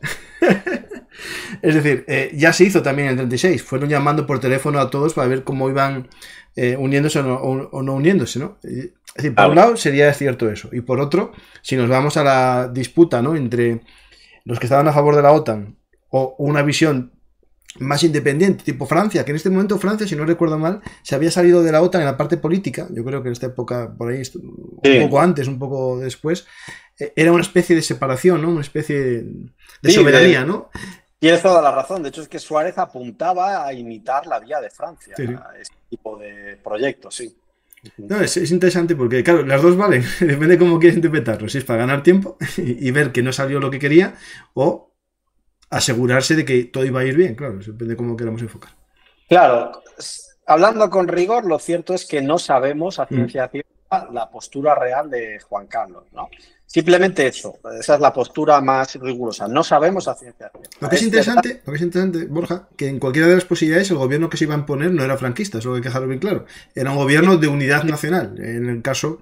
Es decir, eh, ya se hizo también en el treinta y seis, fueron llamando por teléfono a todos para ver cómo iban eh, uniéndose o no, o, o no uniéndose, ¿no? Es decir, por ah, un lado sería cierto eso, y por otro, si nos vamos a la disputa, ¿no?, entre los que estaban a favor de la OTAN o una visión más independiente, tipo Francia, que en este momento Francia, si no recuerdo mal, se había salido de la OTAN en la parte política, yo creo que en esta época, por ahí, un sí. poco antes, un poco después, eh, era una especie de separación, ¿no?, una especie de sí, soberanía, de... ¿no? Tienes toda la razón. De hecho, es que Suárez apuntaba a imitar la vía de Francia. Sí, sí. tipo de proyectos, sí. No, es, es interesante porque, claro, las dos valen, depende de cómo quieres interpretarlo, si es para ganar tiempo y, y ver que no salió lo que quería, o asegurarse de que todo iba a ir bien, claro, depende de cómo queramos enfocar. Claro, hablando con rigor, lo cierto es que no sabemos a ciencia cierta mm. la postura real de Juan Carlos, ¿no? Simplemente eso, esa es la postura más rigurosa. No sabemos a ciencia cierta. Lo que es, es interesante, verdad. Lo que es interesante, Borja, que en cualquiera de las posibilidades el gobierno que se iba a imponer no era franquista, eso hay que dejarlo bien claro. Era un gobierno de unidad nacional, en el caso...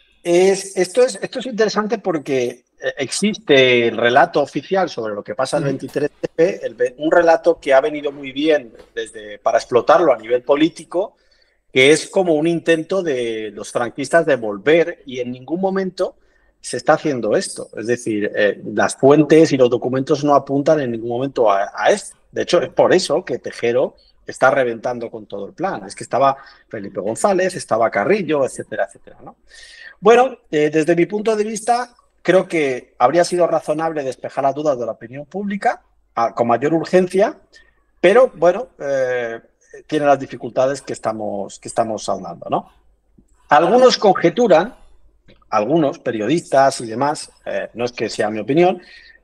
Es, esto, es, esto es interesante porque existe el relato oficial sobre lo que pasa el veintitrés F, el, un relato que ha venido muy bien desde, para explotarlo a nivel político, que es como un intento de los franquistas de volver, y en ningún momento se está haciendo esto. Es decir, eh, las fuentes y los documentos no apuntan en ningún momento a, a esto. De hecho, es por eso que Tejero está reventando con todo el plan. Es que estaba Felipe González, estaba Carrillo, etcétera, etcétera, ¿no? Bueno, eh, desde mi punto de vista, creo que habría sido razonable despejar las dudas de la opinión pública a, con mayor urgencia, pero bueno, eh, tiene las dificultades que estamos, que estamos hablando, ¿no? Algunos conjeturan, algunos periodistas y demás, eh, no es que sea mi opinión,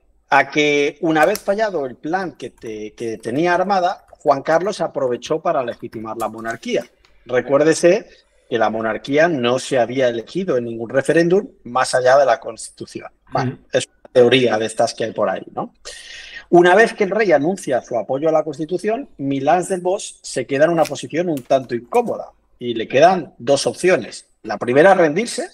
a que una vez fallado el plan que, te, que tenía Armada, Juan Carlos aprovechó para legitimar la monarquía. Recuérdese que la monarquía no se había elegido en ningún referéndum más allá de la Constitución. Bueno, es una teoría de estas que hay por ahí, ¿no? Una vez que el rey anuncia su apoyo a la Constitución, Milans del Bosch se queda en una posición un tanto incómoda y le quedan dos opciones. La primera, rendirse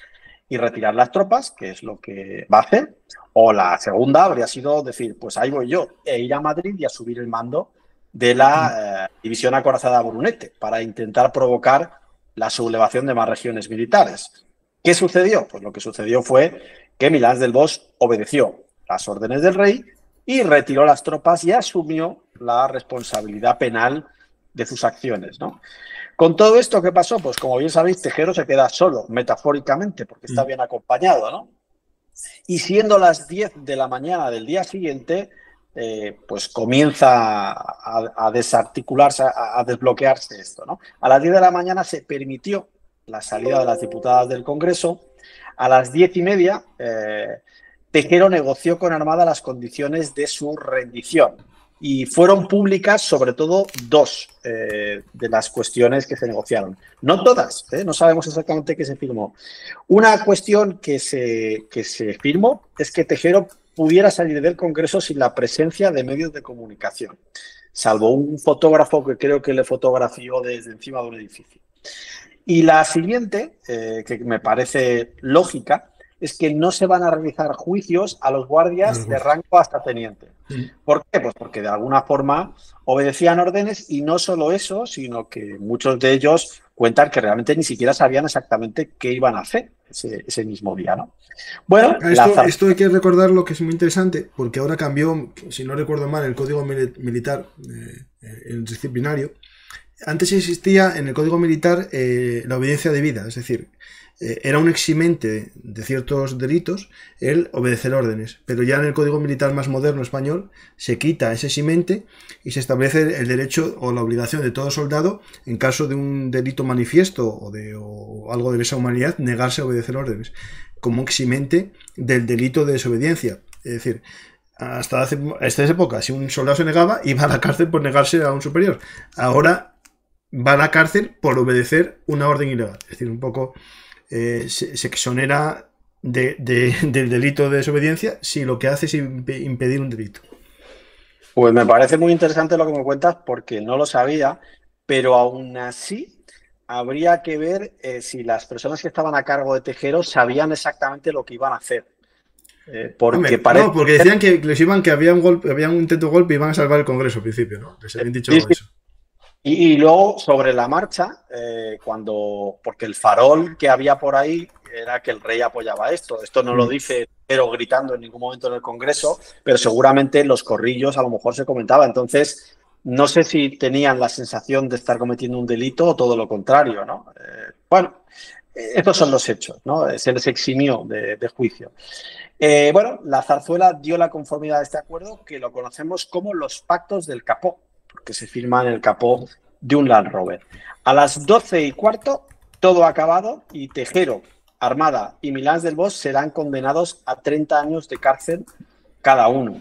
y retirar las tropas, que es lo que va a hacer, o la segunda habría sido decir, pues ahí voy yo, e ir a Madrid y asumir el mando de la eh, división acorazada Brunete para intentar provocar la sublevación de más regiones militares. ¿Qué sucedió? Pues lo que sucedió fue que Milans del Bosch obedeció las órdenes del rey y retiró las tropas y asumió la responsabilidad penal de sus acciones, ¿no? Con todo esto, ¿qué pasó? Pues como bien sabéis, Tejero se queda solo, metafóricamente, porque está bien acompañado, ¿no? Y siendo las diez de la mañana del día siguiente, eh, pues comienza a, a desarticularse, a, a desbloquearse esto, ¿no? A las diez de la mañana se permitió la salida de las diputadas del Congreso. A las diez y media, eh, Tejero negoció con Armada las condiciones de su rendición. Y fueron públicas, sobre todo, dos eh, de las cuestiones que se negociaron. No todas, ¿eh? No sabemos exactamente qué se firmó. Una cuestión que se, que se firmó es que Tejero pudiera salir del Congreso sin la presencia de medios de comunicación, salvo un fotógrafo que creo que le fotografió desde encima de un edificio. Y la siguiente, eh, que me parece lógica, es que no se van a realizar juicios a los guardias de rango hasta teniente. ¿Por qué? Pues porque de alguna forma obedecían órdenes, y no solo eso, sino que muchos de ellos cuentan que realmente ni siquiera sabían exactamente qué iban a hacer ese, ese mismo día, ¿no? Bueno, esto, esto hay que recordarlo, que es muy interesante, porque ahora cambió, si no recuerdo mal, el código militar, eh, el disciplinario. Antes existía en el código militar eh, la obediencia debida, es decir, eh, era un eximente de ciertos delitos el obedecer órdenes, pero ya en el código militar más moderno español se quita ese eximente y se establece el derecho o la obligación de todo soldado, en caso de un delito manifiesto o, de, o algo de lesa humanidad, negarse a obedecer órdenes, como eximente del delito de desobediencia. Es decir, hasta hace hasta esa época, si un soldado se negaba, iba a la cárcel por negarse a un superior. Ahora va a la cárcel por obedecer una orden ilegal. Es decir, un poco eh, se, se exonera de, de, del delito de desobediencia si lo que hace es impedir un delito. Pues me parece muy interesante lo que me cuentas, porque no lo sabía, pero aún así habría que ver eh, si las personas que estaban a cargo de Tejero sabían exactamente lo que iban a hacer. Eh, porque Hombre, parece... No, porque decían que les iban que había un golpe, había un intento de golpe y iban a salvar el Congreso al principio, ¿no? Les habían dicho sí, algo de eso. Y, y luego, sobre la marcha, eh, cuando porque el farol que había por ahí era que el rey apoyaba esto. Esto no mm. lo dice pero gritando en ningún momento en el Congreso, pero seguramente en los corrillos a lo mejor se comentaba. Entonces, no sé si tenían la sensación de estar cometiendo un delito o todo lo contrario, ¿no? Eh, bueno, estos son los hechos, ¿no? Se les eximió de, de juicio. Eh, bueno, la zarzuela dio la conformidad a este acuerdo, que lo conocemos como los pactos del Capó, porque se firma en el Capó de un Land Rover. A las doce y cuarto, todo acabado y Tejero, Armada y Milans del Bosch serán condenados a treinta años de cárcel cada uno.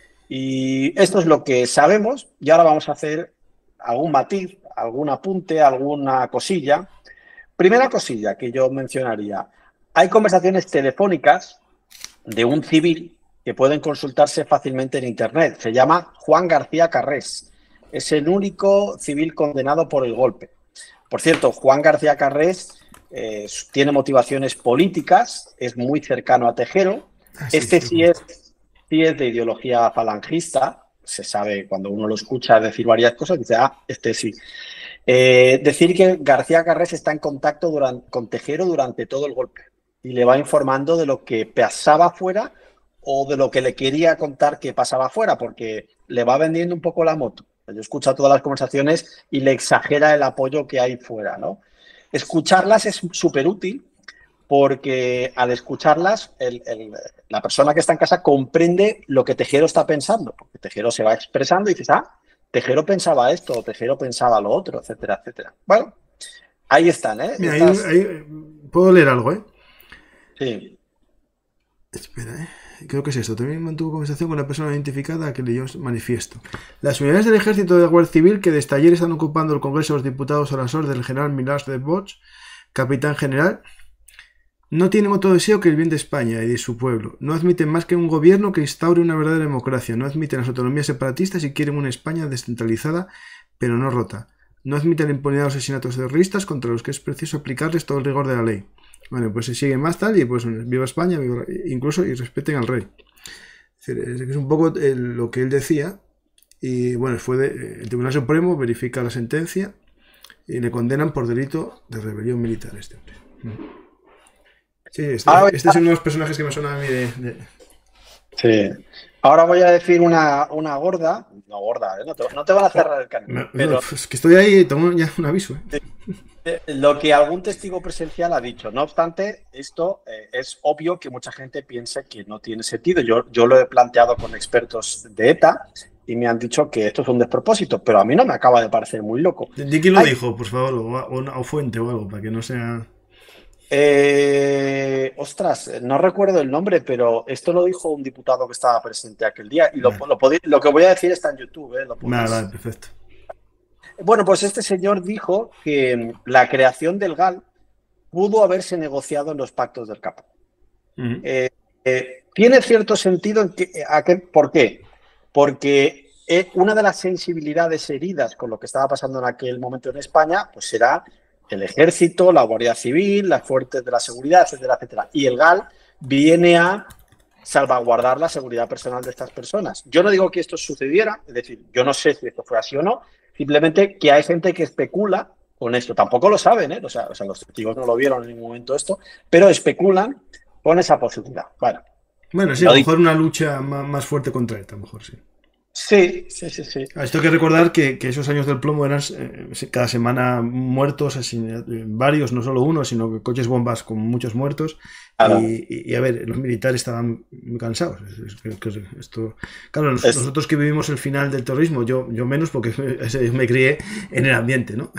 Y esto es lo que sabemos y ahora vamos a hacer algún matiz, algún apunte, alguna cosilla. Primera cosilla que yo mencionaría. Hay conversaciones telefónicas de un civil que pueden consultarse fácilmente en Internet. Se llama Juan García Carrés. Es el único civil condenado por el golpe. Por cierto, Juan García Carrés eh, tiene motivaciones políticas, es muy cercano a Tejero. Ah, sí, este sí es, sí es de ideología falangista. Se sabe, cuando uno lo escucha decir varias cosas, dice, ah, este sí. Eh, decir que García Carrés está en contacto durante, con Tejero durante todo el golpe y le va informando de lo que pasaba afuera o de lo que le quería contar que pasaba afuera, porque le va vendiendo un poco la moto. Yo escucho todas las conversaciones y le exagera el apoyo que hay fuera, ¿no? Escucharlas es súper útil porque al escucharlas el, el, la persona que está en casa comprende lo que Tejero está pensando, porque Tejero se va expresando y dices, ah, Tejero pensaba esto, Tejero pensaba lo otro, etcétera, etcétera. Bueno, ahí están, ¿eh? Mira, Estas... ahí, ahí, puedo leer algo, ¿eh? Sí. Espera, ¿eh? Creo que es esto. También mantuvo conversación con una persona identificada que leyó manifiesto. Las unidades del Ejército de la Guardia Civil que desde ayer están ocupando el Congreso de los Diputados a las órdenes del general Milans del Bosch, capitán general, no tienen otro deseo que el bien de España y de su pueblo. No admiten más que un gobierno que instaure una verdadera democracia. No admiten las autonomías separatistas y quieren una España descentralizada, pero no rota. No admiten la impunidad de los asesinatos terroristas contra los que es preciso aplicarles todo el rigor de la ley. Bueno, pues se sigue más tal y pues viva España, viva, incluso y respeten al rey. Es, decir, es un poco el, lo que él decía y bueno, fue de, el Tribunal Supremo verifica la sentencia y le condenan por delito de rebelión militar este hombre. Sí, este, ah, este es uno de los personajes que me suena a mí de... de... Sí. Ahora voy a decir una, una gorda, no gorda, ¿eh? no, te, no te van a cerrar el canal. No, pero... no, es que estoy ahí y tengo ya un aviso. ¿eh? Lo que algún testigo presencial ha dicho. No obstante, esto eh, es obvio que mucha gente piense que no tiene sentido. Yo, yo lo he planteado con expertos de ETA y me han dicho que esto es un despropósito, pero a mí no me acaba de parecer muy loco. ¿De quién lo Hay... dijo, por favor? O, o, o fuente o algo, para que no sea... Eh, ostras, no recuerdo el nombre, pero esto lo dijo un diputado que estaba presente aquel día y lo, lo, podéis, lo que voy a decir está en YouTube. ¿eh? Lo vale, vale, perfecto. Bueno, pues este señor dijo que la creación del G A L pudo haberse negociado en los pactos del Capo. Uh-huh. eh, eh, tiene cierto sentido. En que, a que, ¿Por qué? Porque eh, una de las sensibilidades heridas con lo que estaba pasando en aquel momento en España, pues será el Ejército, la Guardia Civil, las fuerzas de la seguridad, etcétera, etcétera. Y el G A L viene a salvaguardar la seguridad personal de estas personas. Yo no digo que esto sucediera, es decir, yo no sé si esto fue así o no, simplemente que hay gente que especula con esto. Tampoco lo saben, ¿eh? O sea, o sea, los testigos no lo vieron en ningún momento esto, pero especulan con esa posibilidad. Bueno, bueno sí, a lo mejor una lucha más, más fuerte contra ETA, a lo mejor sí. Sí, sí, sí, sí. Esto hay que recordar que, que esos años del plomo eran eh, cada semana muertos, así, varios, no solo uno, sino que coches bombas con muchos muertos. Claro. Y, y, y a ver, los militares estaban muy cansados. Es, es, es, esto, claro, es... nosotros que vivimos el final del terrorismo, yo, yo menos porque me, me crié en el ambiente, ¿no?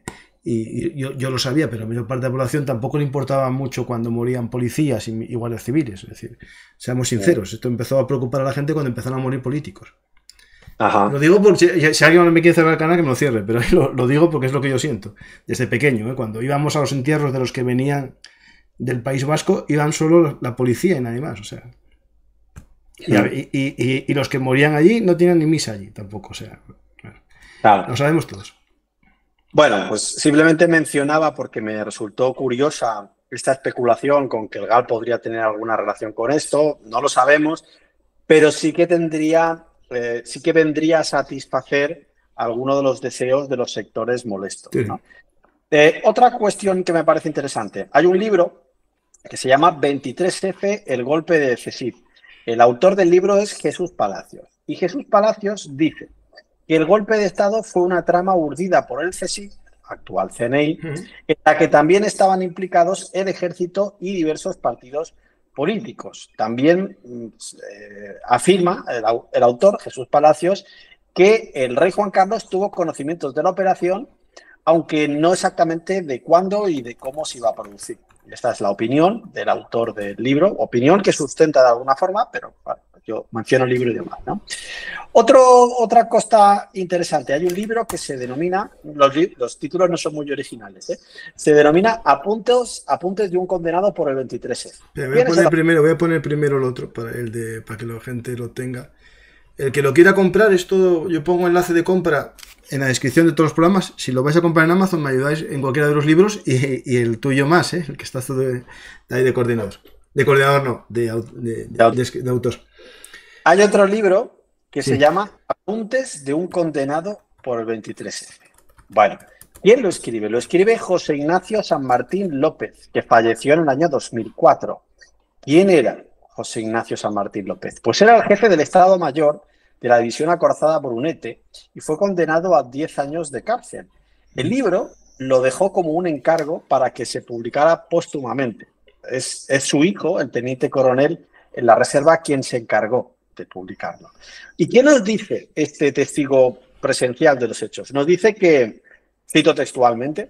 Y, y yo, yo lo sabía, pero a la mayor parte de la población tampoco le importaba mucho cuando morían policías y, y guardias civiles. Es decir, seamos sinceros, esto empezó a preocupar a la gente cuando empezaron a morir políticos. Ajá. Lo digo porque si alguien me quiere cerrar el canal que me lo cierre, pero lo, lo digo porque es lo que yo siento desde pequeño, ¿eh? Cuando íbamos a los entierros de los que venían del País Vasco, iban solo la policía y nadie más, o sea, y, y, y, y los que morían allí no tienen ni misa allí tampoco, o sea, bueno, claro. Lo sabemos todos. Bueno, pues simplemente mencionaba porque me resultó curiosa esta especulación con que el G A L podría tener alguna relación con esto, no lo sabemos, pero sí que tendría Eh, sí que vendría a satisfacer alguno de los deseos de los sectores molestos, ¿no? Eh, otra cuestión que me parece interesante. Hay un libro que se llama veintitrés efe, el golpe de CSIC. El autor del libro es Jesús Palacios. Y Jesús Palacios dice que el golpe de Estado fue una trama urdida por el CSIC, actual C N I, uh-huh. en la que también estaban implicados el Ejército y diversos partidos políticos. También eh, afirma el, el autor, Jesús Palacios, que el rey Juan Carlos tuvo conocimientos de la operación, aunque no exactamente de cuándo y de cómo se iba a producir. Esta es la opinión del autor del libro, opinión que sustenta de alguna forma, pero bueno, yo menciono el libro y demás, ¿no? Otro, otra cosa interesante, hay un libro que se denomina, los, los títulos no son muy originales, ¿eh? Se denomina Apuntes, Apuntes de un condenado por el veintitrés F. Voy a poner primero, voy a poner primero el otro para, el de, para que la gente lo tenga. El que lo quiera comprar, es todo, yo pongo enlace de compra en la descripción de todos los programas. Si lo vais a comprar en Amazon, me ayudáis en cualquiera de los libros y, y el tuyo más, ¿eh? El que está todo de, de ahí de coordinador. De coordinador no, de, de, de, de, de autor. Hay otro libro que sí. se llama Apuntes de un condenado por el veintitrés F. Bueno, ¿quién lo escribe? Lo escribe José Ignacio San Martín López, que falleció en el año dos mil cuatro. ¿Quién era José Ignacio San Martín López? Pues era el jefe del Estado Mayor de la División Acorazada Brunete y fue condenado a diez años de cárcel. El libro lo dejó como un encargo para que se publicara póstumamente. Es, es su hijo, el teniente coronel en la reserva, quien se encargó de publicarlo. ¿Y quién nos dice este testigo presencial de los hechos? Nos dice que, cito textualmente,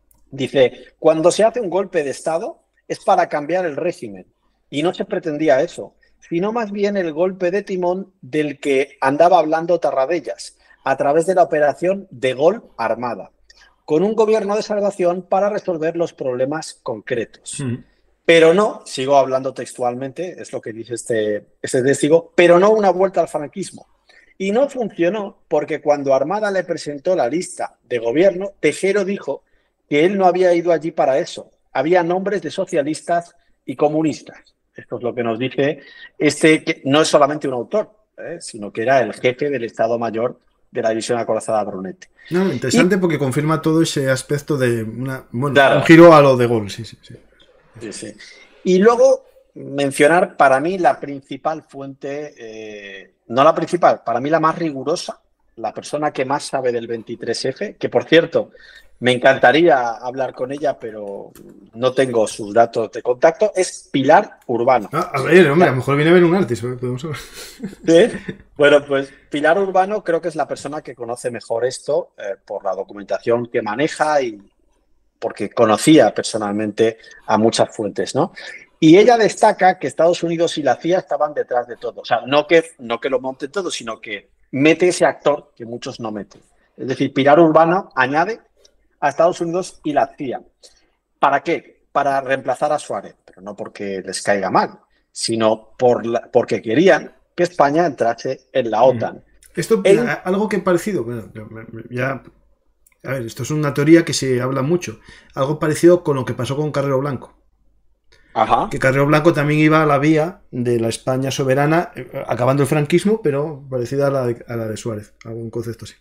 dice, cuando se hace un golpe de Estado es para cambiar el régimen y no se pretendía eso, sino más bien el golpe de timón del que andaba hablando Tarradellas a través de la operación de Gol Armada, con un gobierno de salvación para resolver los problemas concretos. Mm. Pero no, sigo hablando textualmente, es lo que dice este, este testigo, pero no una vuelta al franquismo. Y no funcionó porque cuando Armada le presentó la lista de gobierno, Tejero dijo que él no había ido allí para eso. Había nombres de socialistas y comunistas. Esto es lo que nos dice este, que no es solamente un autor, ¿eh? Sino que era el jefe del Estado Mayor de la División Acorazada Brunete. No, interesante y, porque confirma todo ese aspecto de una, bueno, claro, un giro a lo de Gol, sí, sí, sí. Sí, sí. Y luego mencionar para mí la principal fuente, eh, no la principal, para mí la más rigurosa, la persona que más sabe del veintitrés F, que por cierto, me encantaría hablar con ella, pero no tengo sus datos de contacto, es Pilar Urbano. Ah, a ver, hombre, a lo mejor viene a ver un artista, podemos hablar. ¿Sí? Bueno, pues Pilar Urbano creo que es la persona que conoce mejor esto eh, por la documentación que maneja y porque conocía personalmente a muchas fuentes, ¿no? Y ella destaca que Estados Unidos y la C I A estaban detrás de todo. O sea, no que, no que lo monten todo, sino que mete ese actor que muchos no meten. Es decir, Pilar Urbano añade a Estados Unidos y la C I A. ¿Para qué? Para reemplazar a Suárez, pero no porque les caiga mal, sino por la, porque querían que España entrase en la OTAN. Esto, El... algo que parecido, bueno, ya... A ver, esto es una teoría que se habla mucho. Algo parecido con lo que pasó con Carrero Blanco. Ajá. Que Carrero Blanco también iba a la vía de la España soberana, acabando el franquismo, pero parecida a la de, a la de Suárez. Algún concepto así.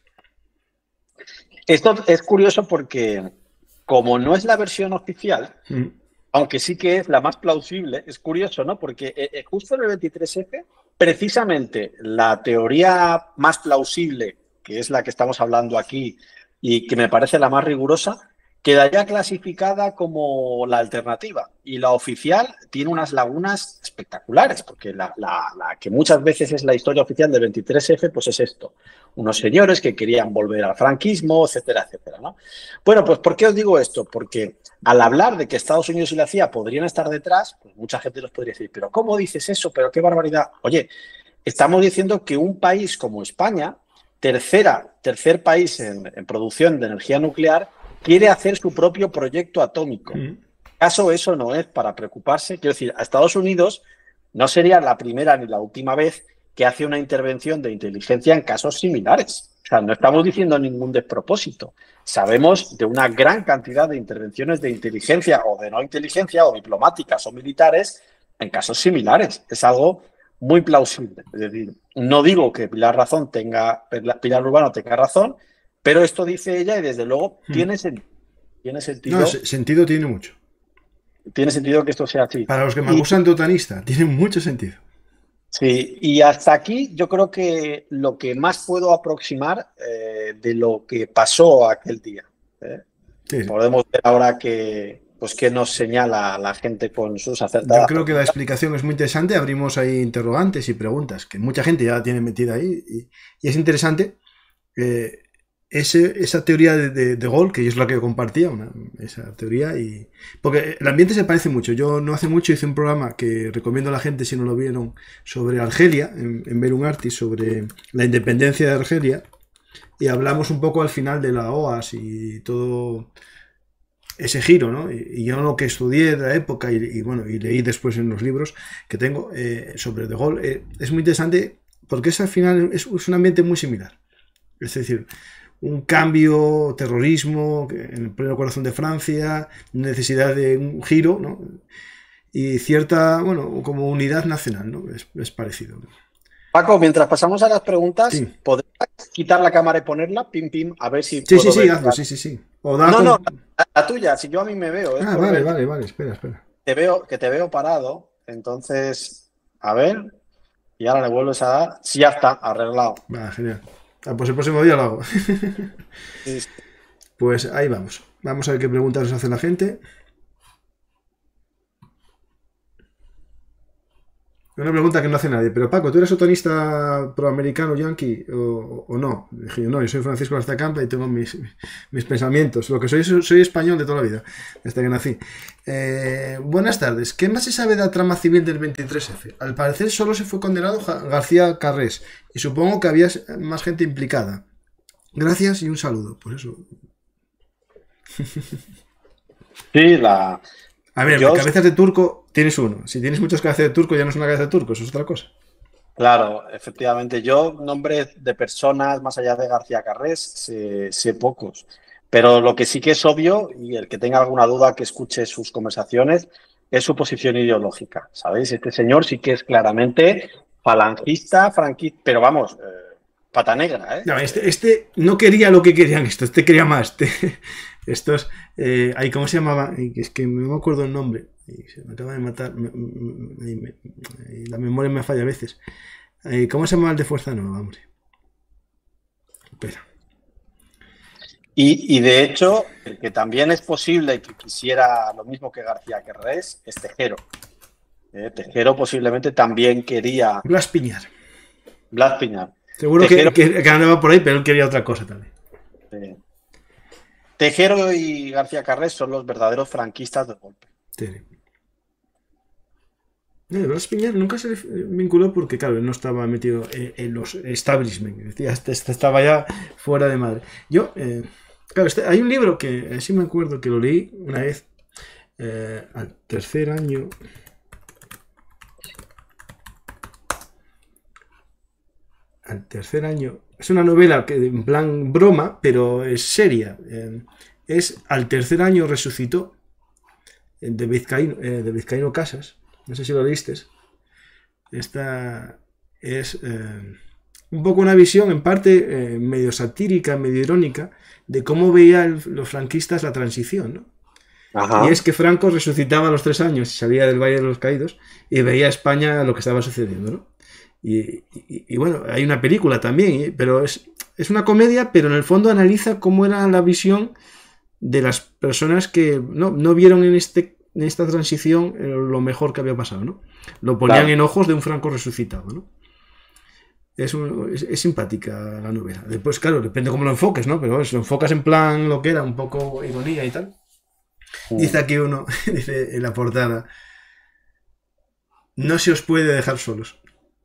Esto es curioso porque, como no es la versión oficial, mm. aunque sí que es la más plausible, es curioso, ¿no? Porque eh, justo en el veintitrés F, precisamente la teoría más plausible, que es la que estamos hablando aquí, y que me parece la más rigurosa, quedaría clasificada como la alternativa. Y la oficial tiene unas lagunas espectaculares, porque la, la, la que muchas veces es la historia oficial del veintitrés F, pues es esto. Unos señores que querían volver al franquismo, etcétera, etcétera, ¿no? Bueno, pues ¿por qué os digo esto? Porque al hablar de que Estados Unidos y la C I A podrían estar detrás, pues mucha gente nos podría decir, ¿pero cómo dices eso? ¿Pero qué barbaridad? Oye, estamos diciendo que un país como España, tercera, tercer país en, en producción de energía nuclear, quiere hacer su propio proyecto atómico. Mm. ¿Acaso eso no es para preocuparse? Quiero decir, a Estados Unidos no sería la primera ni la última vez que hace una intervención de inteligencia en casos similares. O sea, no estamos diciendo ningún despropósito. Sabemos de una gran cantidad de intervenciones de inteligencia o de no inteligencia o diplomáticas o militares en casos similares. Es algo muy plausible. Es decir, no digo que Pilar Razón tenga, Pilar Urbano tenga razón, pero esto dice ella y desde luego hmm. tiene, sen tiene sentido. No, sentido tiene mucho. Tiene sentido que esto sea así. Para los que me acusan de otanista, tiene mucho sentido. Sí, y hasta aquí yo creo que lo que más puedo aproximar eh, de lo que pasó aquel día. ¿eh? Sí. Podemos ver ahora que, pues, que nos señala la gente con sus acertadas. Yo creo que la explicación es muy interesante. Abrimos ahí interrogantes y preguntas que mucha gente ya la tiene metida ahí. Y, y es interesante eh, ese, esa teoría de, de, de Gaulle, que es la que compartía, una, esa teoría, y porque el ambiente se parece mucho. Yo no hace mucho hice un programa que recomiendo a la gente, si no lo vieron, sobre Argelia, en, en Bellum Artis, sobre la independencia de Argelia, y hablamos un poco al final de la O A S y todo ese giro, ¿no? Y, y yo lo que estudié de la época y, y bueno, y leí después en los libros que tengo eh, sobre De Gaulle, eh, es muy interesante porque es al final es, es un ambiente muy similar. Es decir, un cambio, terrorismo en el pleno corazón de Francia, necesidad de un giro, ¿no? Y cierta, bueno, como unidad nacional, ¿no? Es, es parecido. Paco, mientras pasamos a las preguntas, Sí. ¿podrías quitar la cámara y ponerla? Pim, pim, a ver si Sí, puedo sí, sí, ver. hazlo, sí, sí, sí. O da No, con... no, la, la tuya, si yo a mí me veo. Es Ah, por vale, ver. vale, vale, espera, espera. Te veo, que te veo parado, entonces, a ver, y ahora le vuelves a dar. Sí, ya está, arreglado. Va, genial. Ah, pues el próximo día lo hago. Sí, sí. Pues ahí vamos. Vamos a ver qué preguntas nos hace la gente. Una pregunta que no hace nadie. Pero Paco, ¿tú eres sotonista proamericano yankee o, o no? Dije yo, no, yo soy Francisco García Campa y tengo mis, mis pensamientos. Lo que soy, soy español de toda la vida, desde que nací. Eh, buenas tardes. ¿Qué más se sabe de la trama civil del veintitrés efe? Al parecer solo se fue condenado García Carrés y supongo que había más gente implicada. Gracias y un saludo. Pues eso. Sí, la... A ver, Yo... cabezas de turco tienes uno. Si tienes muchas cabezas de turco ya no es una cabeza de turco, eso es otra cosa. Claro, efectivamente. Yo, nombres de personas más allá de García Carrés, sé, sé pocos. Pero lo que sí que es obvio, y el que tenga alguna duda que escuche sus conversaciones, es su posición ideológica. ¿Sabéis? Este señor sí que es claramente falangista, franquista, pero vamos, eh, pata negra, ¿eh? No, este, este no quería lo que querían estos, este quería más. Este, estos, eh, ahí, ¿cómo se llamaba? Es que no me acuerdo el nombre. Se me acaba de matar. Me, me, me, la memoria me falla a veces. Eh, ¿Cómo se llamaba el de Fuerza Nueva, hombre? Espera. Y, y de hecho, el que también es posible que quisiera lo mismo que García Carrés es Tejero. Eh, Tejero posiblemente también quería... Blas Piñar. Blas Piñar. Seguro Tejero... que, que, que andaba por ahí, pero él quería otra cosa también. Sí. Tejero y García Carrés son los verdaderos franquistas del golpe. Sí. No, Blas Piñar nunca se vinculó porque, claro, él no estaba metido en, en los establishment. Decía, este, este estaba ya fuera de madre. Yo, eh, claro, este, hay un libro que eh, sí me acuerdo que lo leí una vez eh, al tercer año. Al tercer año. Es una novela que en plan broma, pero es seria. Eh, es Al tercer año resucitó, de Vizcaíno, eh, de Vizcaíno Casas. No sé si lo leíste. Esta es eh, un poco una visión, en parte eh, medio satírica, medio irónica, de cómo veían los franquistas la transición, ¿no? Ajá. Y es que Franco resucitaba a los tres años y salía del Valle de los Caídos y veía a España lo que estaba sucediendo, ¿no? Y, y, y bueno, hay una película también, pero es, es una comedia, pero en el fondo analiza cómo era la visión de las personas que no, no vieron en, este, en esta transición lo mejor que había pasado, ¿no? Lo ponían claro. en ojos de un Franco resucitado, ¿no? Es, un, es, es simpática la novela. Después, claro, depende cómo lo enfoques, ¿no? Pero si lo enfocas en plan lo que era, un poco ironía y tal. Uh. Dice aquí uno, dice en la portada, no se os puede dejar solos.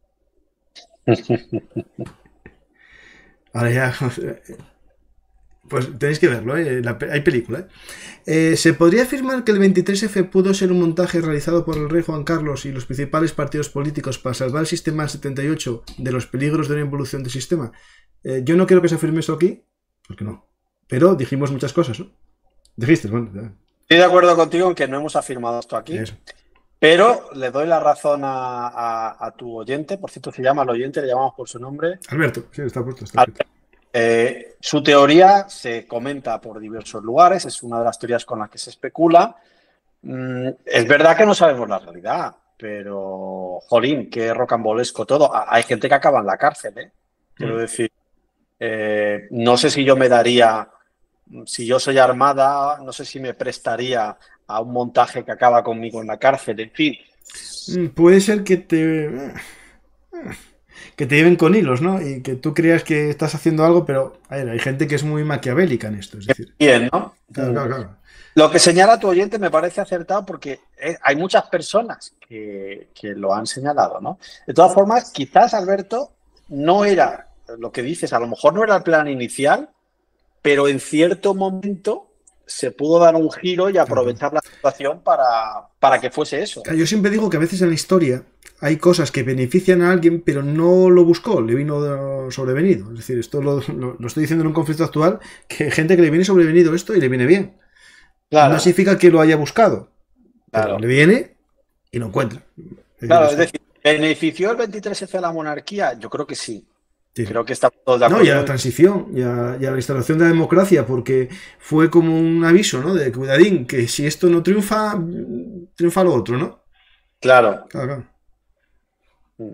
Ahora ya, pues tenéis que verlo, ¿eh? La, hay película. ¿eh? Eh, ¿Se podría afirmar que el veintitrés efe pudo ser un montaje realizado por el rey Juan Carlos y los principales partidos políticos para salvar el sistema setenta y ocho de los peligros de una involución del sistema? Eh, yo no quiero que se afirme eso aquí, porque no. Pero dijimos muchas cosas, ¿no? Dijiste, bueno. Ya. Estoy de acuerdo contigo en que no hemos afirmado esto aquí. Eso. Pero le doy la razón a, a, a tu oyente, por cierto se llama el oyente, le llamamos por su nombre. Alberto, sí, está puesto. Está puesto. Eh, su teoría se comenta por diversos lugares, es una de las teorías con las que se especula. Mm, es verdad que no sabemos la realidad, pero, jolín, qué rocambolesco todo. Hay gente que acaba en la cárcel, ¿eh? Quiero mm. decir, eh, no sé si yo me daría, si yo soy armada, no sé si me prestaría a un montaje que acaba conmigo en la cárcel, en fin. Puede ser que te... que te lleven con hilos, ¿no? Y que tú creas que estás haciendo algo, pero a ver, hay gente que es muy maquiavélica en esto. Es decir, bien, ¿no? claro, claro, claro. Lo que señala tu oyente me parece acertado porque hay muchas personas que, que lo han señalado, ¿no? De todas formas, quizás, Alberto, no era lo que dices, a lo mejor no era el plan inicial, pero en cierto momento se pudo dar un giro y aprovechar la situación para, para que fuese eso. Yo siempre digo que a veces en la historia hay cosas que benefician a alguien, pero no lo buscó, le vino sobrevenido. Es decir, esto lo, lo, lo estoy diciendo en un conflicto actual, que hay gente que le viene sobrevenido esto y le viene bien. Claro. No significa que lo haya buscado, pero claro, le viene y lo encuentra. Claro, es decir, ¿benefició el veintitrés efe a la monarquía? Yo creo que sí. Sí. Creo que estamos todos de acuerdo. No, y a la transición, y a, y a la instalación de la democracia, porque fue como un aviso, ¿no? De cuidadín, que si esto no triunfa, triunfa lo otro, ¿no? Claro. Claro, claro. Mm.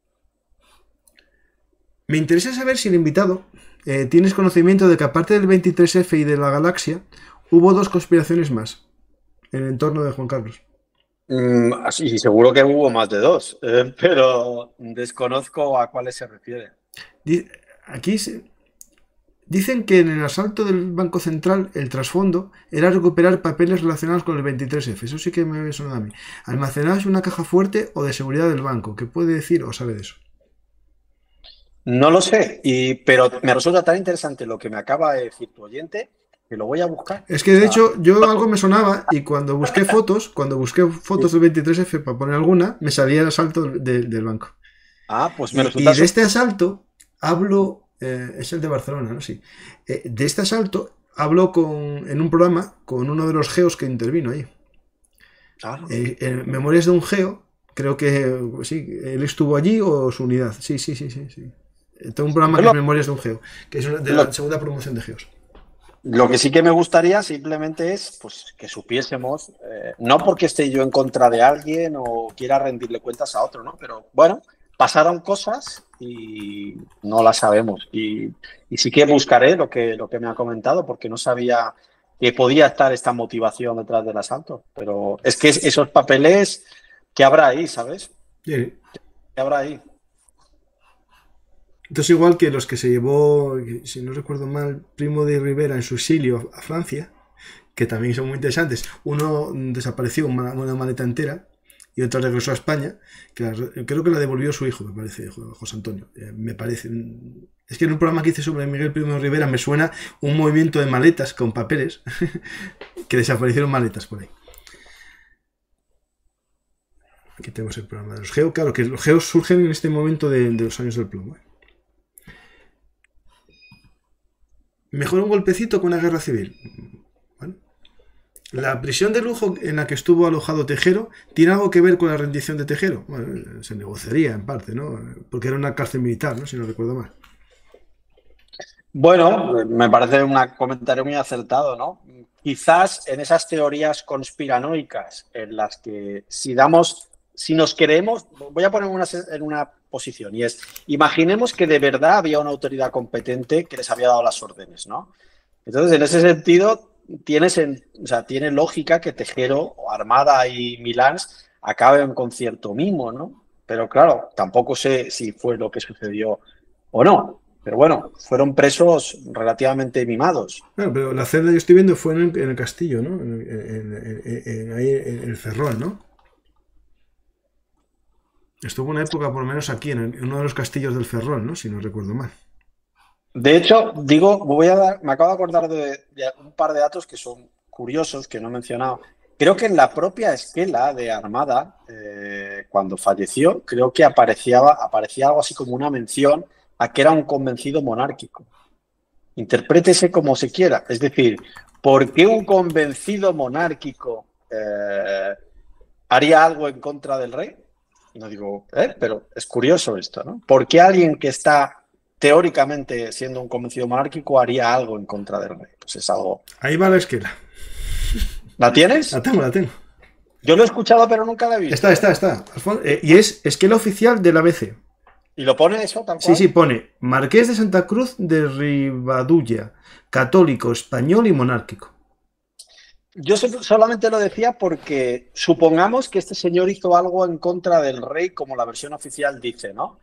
Me interesa saber si el invitado eh, tienes conocimiento de que aparte del veintitrés efe y de la galaxia, hubo dos conspiraciones más en el entorno de Juan Carlos. Mm, sí, seguro que hubo más de dos, eh, pero desconozco a cuáles se refiere. Aquí se... dicen que en el asalto del Banco Central el trasfondo era recuperar papeles relacionados con el veintitrés efe. Eso sí que me había sonado a mí. Almacenados en una caja fuerte o de seguridad del banco. ¿Qué puede decir o sabe de eso? No lo sé, y, pero me resulta tan interesante lo que me acaba de decir tu oyente que lo voy a buscar. Es que de o sea, hecho yo algo me sonaba y cuando busqué fotos, cuando busqué fotos del veintitrés efe para poner alguna, me salía el asalto de, del banco. Ah, pues me y, resulta... Y de este asalto hablo, eh, es el de Barcelona, ¿no? Sí. Eh, de este asalto hablo con, en un programa con uno de los geos que intervino ahí. Ah. Eh, en Memorias de un geo, creo que sí, él estuvo allí o su unidad. Sí, sí, sí, sí. sí. Tengo un programa que es Memorias de un geo, que es una, de la segunda promoción de geos. Lo que sí que me gustaría simplemente es pues, que supiésemos, eh, no porque esté yo en contra de alguien o quiera rendirle cuentas a otro, ¿no? Pero bueno, pasaron cosas y no las sabemos. Y, y sí que buscaré lo que, lo que me ha comentado porque no sabía que podía estar esta motivación detrás del asalto. Pero es que esos papeles, ¿qué habrá ahí, sabes? Sí. ¿Qué habrá ahí? Entonces, igual que los que se llevó, si no recuerdo mal, Primo de Rivera en su exilio a Francia, que también son muy interesantes. Uno desapareció una, una maleta entera y otro regresó a España, que la, creo que la devolvió su hijo, me parece, José Antonio. Eh, me parece. Es que en un programa que hice sobre Miguel Primo de Rivera me suena un movimiento de maletas con papeles que desaparecieron maletas por ahí. Aquí tenemos el programa de los geos. Claro que los geos surgen en este momento de, de los años del plomo. ¿eh? Mejor un golpecito que una guerra civil. Bueno, la prisión de lujo en la que estuvo alojado Tejero tiene algo que ver con la rendición de Tejero. Bueno, se negociaría en parte, ¿no? Porque era una cárcel militar, ¿no? Si no recuerdo mal. Bueno, me parece un comentario muy acertado, ¿no? Quizás en esas teorías conspiranoicas en las que si damos, si nos creemos, voy a poner una, en una posición y es, imaginemos que de verdad había una autoridad competente que les había dado las órdenes, ¿no? Entonces, en ese sentido, tiene, o sea, tiene lógica que Tejero, Armada y Milans acaben con cierto mimo, ¿no? Pero claro, tampoco sé si fue lo que sucedió o no. Pero bueno, fueron presos relativamente mimados. Claro, pero la celda que estoy viendo fue en el, en el castillo, ¿no? En, en, en, en, ahí en el Ferrol, ¿no? Estuvo una época, por lo menos aquí, en, el, en uno de los castillos del Ferrol, ¿no? Si no recuerdo mal. De hecho, digo, voy a dar, me acabo de acordar de, de un par de datos que son curiosos, que no he mencionado. Creo que en la propia esquela de Armada, eh, cuando falleció, creo que aparecía, aparecía algo así como una mención a que era un convencido monárquico. Interprétese como se quiera. Es decir, ¿por qué un convencido monárquico eh, haría algo en contra del rey? No digo, ¿eh? Pero es curioso esto, ¿no? ¿Por qué alguien que está teóricamente siendo un convencido monárquico haría algo en contra del rey? Pues es algo... Ahí va la esquela. ¿La tienes? La tengo, la tengo. Yo lo he escuchado, pero nunca la he visto. Está, está, está. Eh, y es esquela oficial de la B C. ¿Y lo pone eso tal cual? Sí, sí, pone Marqués de Santa Cruz de Ribadulla, católico, español y monárquico. Yo solamente lo decía porque supongamos que este señor hizo algo en contra del rey, como la versión oficial dice, ¿no?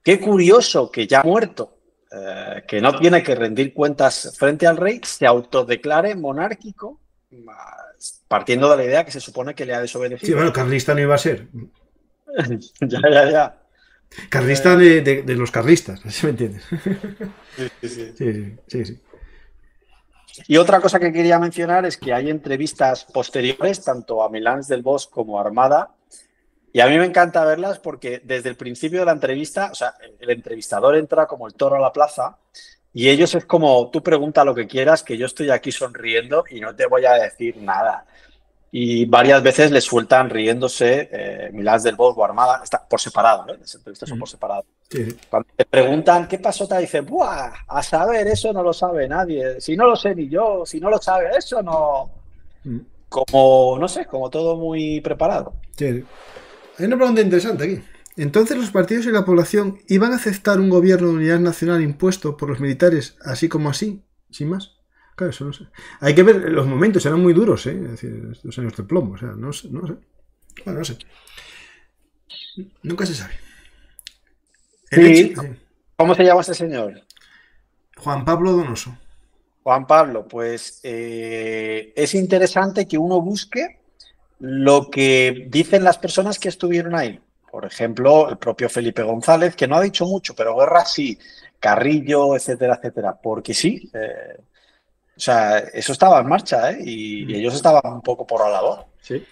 qué curioso que ya muerto, eh, que no tiene que rendir cuentas frente al rey, se autodeclare monárquico, partiendo de la idea que se supone que le ha desobedecido. Sí, bueno, carlista no iba a ser. ya, ya, ya. Carlista de, de, de los carlistas, ¿sí me entiendes? Sí, sí, sí. Sí, sí, sí. Y otra cosa que quería mencionar es que hay entrevistas posteriores, tanto a Milans del Bosch como a Armada, y a mí me encanta verlas porque desde el principio de la entrevista, o sea, el entrevistador entra como el toro a la plaza y ellos es como, tú pregunta lo que quieras, que yo estoy aquí sonriendo y no te voy a decir nada. Y varias veces le sueltan riéndose eh, Milans del Bosch o Armada, está por separado, ¿eh? Las entrevistas son por separado. Sí, sí. Cuando te preguntan qué pasó, te dicen, ¡buah! A saber, eso no lo sabe nadie. Si no lo sé ni yo, si no lo sabe, eso no. Mm. Como, no sé, como todo muy preparado. Sí. Hay una pregunta interesante aquí. Entonces, ¿los partidos y la población iban a aceptar un gobierno de unidad nacional impuesto por los militares, así como así, sin más? Claro, eso no sé. Hay que ver, los momentos eran muy duros, ¿eh? Es decir, estos años de plomo, o sea, no sé, no sé. Bueno, no sé. Nunca se sabe. El Sí. hecho, sí. ¿Cómo se llama ese señor? Juan Pablo Donoso. Juan Pablo, pues eh, es interesante que uno busque lo que dicen las personas que estuvieron ahí. Por ejemplo, el propio Felipe González, que no ha dicho mucho, pero Guerra sí, Carrillo, etcétera, etcétera. Porque sí, eh, o sea, eso estaba en marcha, ¿eh? Y, y ellos estaban un poco por la labor. Sí.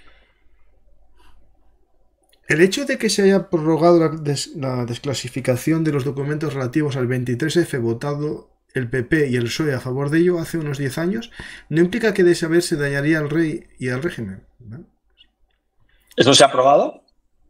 El hecho de que se haya prorrogado la, des, la desclasificación de los documentos relativos al veintitrés efe votado el P P y el P S O E a favor de ello hace unos diez años, no implica que de saber se dañaría al rey y al régimen, ¿no? ¿Eso se ha aprobado?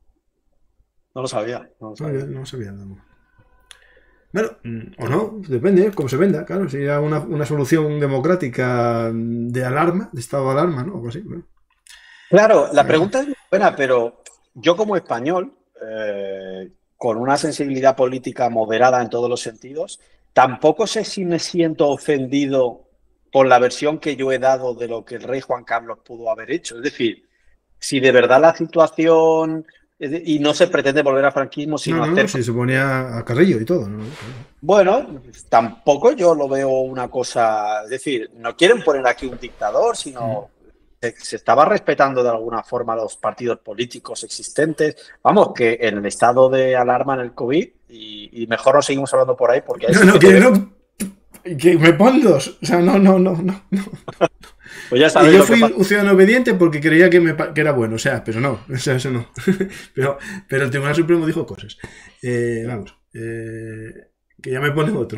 No lo sabía. No lo sabía. No, no sabía nada. Bueno, o no, depende, cómo se venda, claro, si era una, una solución democrática de alarma, de estado de alarma, ¿no? Algo así, bueno. Claro, la pregunta es muy buena, pero yo como español, eh, con una sensibilidad política moderada en todos los sentidos, tampoco sé si me siento ofendido con la versión que yo he dado de lo que el rey Juan Carlos pudo haber hecho. Es decir, si de verdad la situación... Y no se pretende volver al franquismo, sino no, no, hacer... no, si se ponía a Carrillo y todo, ¿no? Bueno, tampoco yo lo veo una cosa... Es decir, no quieren poner aquí un dictador, sino... Se, se estaba respetando de alguna forma los partidos políticos existentes. Vamos, que en el estado de alarma en el COVID, y, y mejor no seguimos hablando por ahí, porque... No, no, que no... Que me pon dos. O sea, no, no, no, no. no. Pues ya sabes y yo lo fui que un ciudadano obediente porque creía que, me, que era bueno, o sea, pero no, o sea, eso no. pero, pero el Tribunal Supremo dijo cosas. Eh, vamos, eh, que ya me pone otro.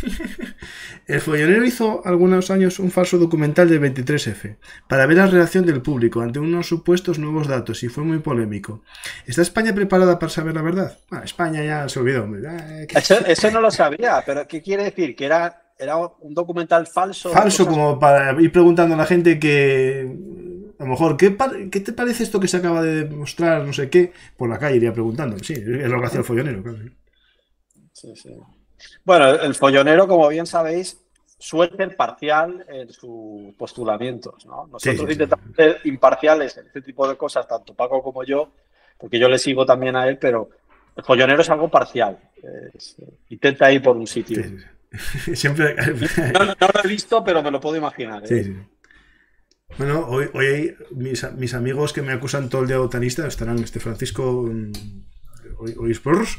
El Follonero hizo algunos años un falso documental del veintitrés efe para ver la reacción del público ante unos supuestos nuevos datos y fue muy polémico. ¿Está España preparada para saber la verdad? Bueno, España ya se olvidó. Ah, eso, eso no lo sabía, pero ¿qué quiere decir? Que era... Era un documental falso. Falso, como para ir preguntando a la gente que, a lo mejor, ¿qué, ¿qué te parece esto que se acaba de demostrar? No sé qué. Por la calle iría preguntando. Sí, es lo que hacía el Follonero, claro. Sí, sí. Bueno, el Follonero, como bien sabéis, suele ser parcial en sus postulamientos, ¿no? Nosotros sí, sí, intentamos sí. ser imparciales en este tipo de cosas, tanto Paco como yo, porque yo le sigo también a él, pero el Follonero es algo parcial. Es, intenta ir por un sitio. Sí, sí, sí. Siempre... no, no, no lo he visto, pero me lo puedo imaginar, ¿eh? Sí, sí. Bueno, hoy, hoy mis, mis amigos que me acusan todo el día de botanista estarán, este Francisco, hoy, hoy es porros.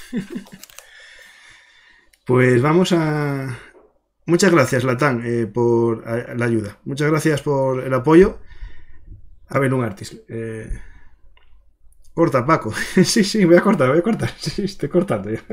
Pues vamos a... Muchas gracias, Latán, eh, por la ayuda. Muchas gracias por el apoyo. A ver, un artist. Eh... Corta, Paco. sí, sí, voy a cortar, voy a cortar. Sí, estoy cortando ya.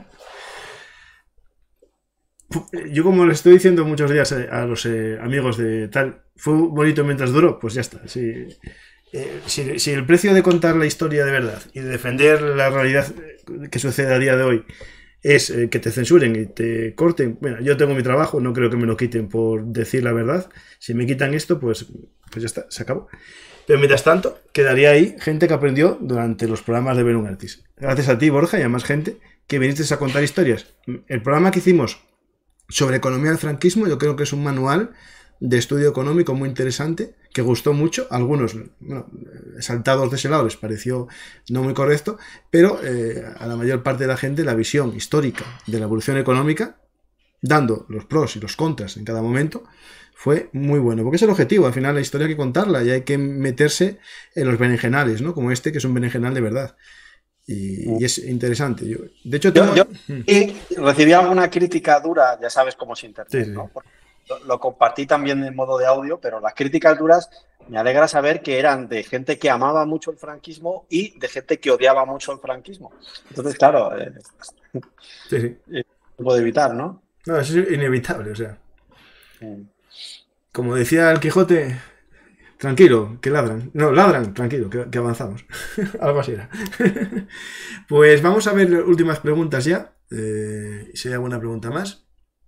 Yo, como le estoy diciendo muchos días a los eh, amigos de tal, fue bonito mientras duró, pues ya está. Si, eh, si, si el precio de contar la historia de verdad y de defender la realidad que sucede a día de hoy es eh, que te censuren y te corten, bueno, yo tengo mi trabajo, no creo que me lo quiten por decir la verdad. Si me quitan esto, pues, pues ya está, se acabó. Pero mientras tanto, quedaría ahí gente que aprendió durante los programas de Belum Artis. Gracias a ti, Borja, y a más gente que viniste a contar historias. El programa que hicimos sobre economía del franquismo, yo creo que es un manual de estudio económico muy interesante, que gustó mucho. Algunos, bueno, saltados de ese lado les pareció no muy correcto, pero eh, a la mayor parte de la gente la visión histórica de la evolución económica, dando los pros y los contras en cada momento, fue muy bueno, porque es el objetivo. Al final la historia hay que contarla y hay que meterse en los berenjenales, ¿no? Como este, que es un berenjenal de verdad. Y, y es interesante. Yo, de hecho, tengo... yo, yo y recibí alguna crítica dura, ya sabes cómo es Internet, sí, sí. ¿no? Lo, lo compartí también en modo de audio, pero las críticas duras me alegra saber que eran de gente que amaba mucho el franquismo y de gente que odiaba mucho el franquismo. Entonces, claro, eh, sí, sí. Eh, se puede evitar, ¿no? No, eso es inevitable, o sea. Sí. Como decía el Quijote, tranquilo, que ladran. No, ladran, tranquilo, que, que avanzamos. Algo así era. Pues vamos a ver las últimas preguntas ya. Eh, si hay alguna pregunta más.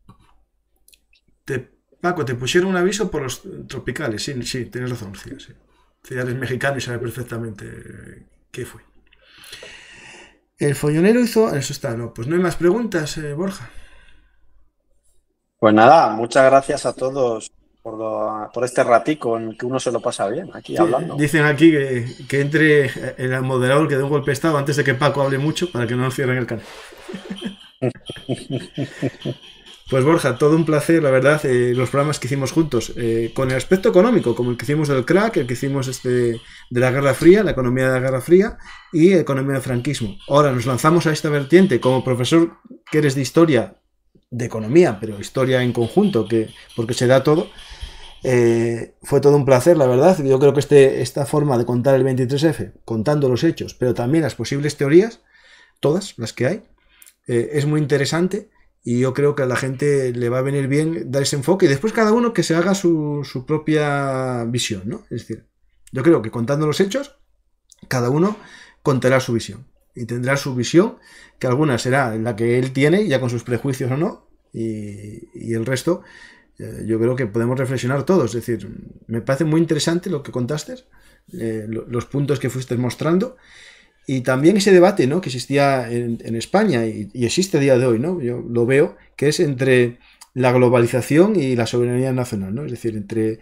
Te, Paco, te pusieron un aviso por los tropicales. Sí, sí, tienes razón, sí, sí. Sí, eres mexicano y sabes perfectamente qué fue. El follonero hizo... Eso está, no. Pues no hay más preguntas, eh, Borja. Pues nada, muchas gracias a todos por, lo, por este ratico en que uno se lo pasa bien aquí sí, hablando. Dicen aquí que, que entre el moderador que dé un golpe de estado antes de que Paco hable mucho para que no nos cierren el canal. Pues Borja, todo un placer, la verdad, eh, los programas que hicimos juntos, eh, con el aspecto económico, como el que hicimos del crack, el que hicimos este, de la Guerra Fría, la economía de la Guerra Fría y economía del franquismo. Ahora nos lanzamos a esta vertiente como profesor que eres de historia, de economía, pero historia en conjunto, que porque se da todo. Eh, fue todo un placer, la verdad. Yo creo que este, esta forma de contar el veintitrés efe, contando los hechos, pero también las posibles teorías, todas las que hay, eh, es muy interesante y yo creo que a la gente le va a venir bien dar ese enfoque y después cada uno que se haga su, su propia visión, ¿no? Es decir, yo creo que contando los hechos, cada uno contará su visión y tendrá su visión, que alguna será la que él tiene, ya con sus prejuicios o no, y, y el resto... Yo creo que podemos reflexionar todos, es decir, me parece muy interesante lo que contaste, eh, los puntos que fuiste mostrando y también ese debate, ¿no?, que existía en, en España y, y existe a día de hoy, ¿no? Yo lo veo, que es entre la globalización y la soberanía nacional, ¿no? Es decir, entre,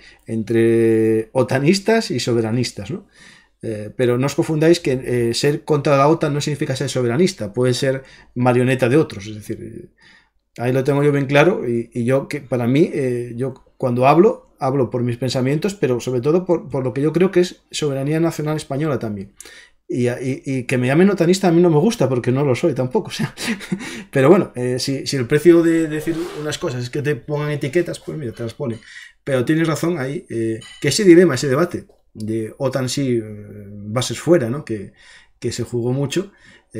entre otanistas y soberanistas, ¿no? Eh, pero no os confundáis que eh, ser contra la OTAN no significa ser soberanista, puede ser marioneta de otros, es decir... Ahí lo tengo yo bien claro y, y yo, que para mí, eh, yo cuando hablo, hablo por mis pensamientos, pero sobre todo por, por lo que yo creo que es soberanía nacional española también. Y, y, y que me llamen otanista a mí no me gusta porque no lo soy tampoco. O sea. Pero bueno, eh, si, si el precio de decir unas cosas es que te pongan etiquetas, pues mira, te las pone. Pero tienes razón ahí, eh, que ese dilema, ese debate de OTAN sí, eh, bases fuera, ¿no? Que, que se jugó mucho.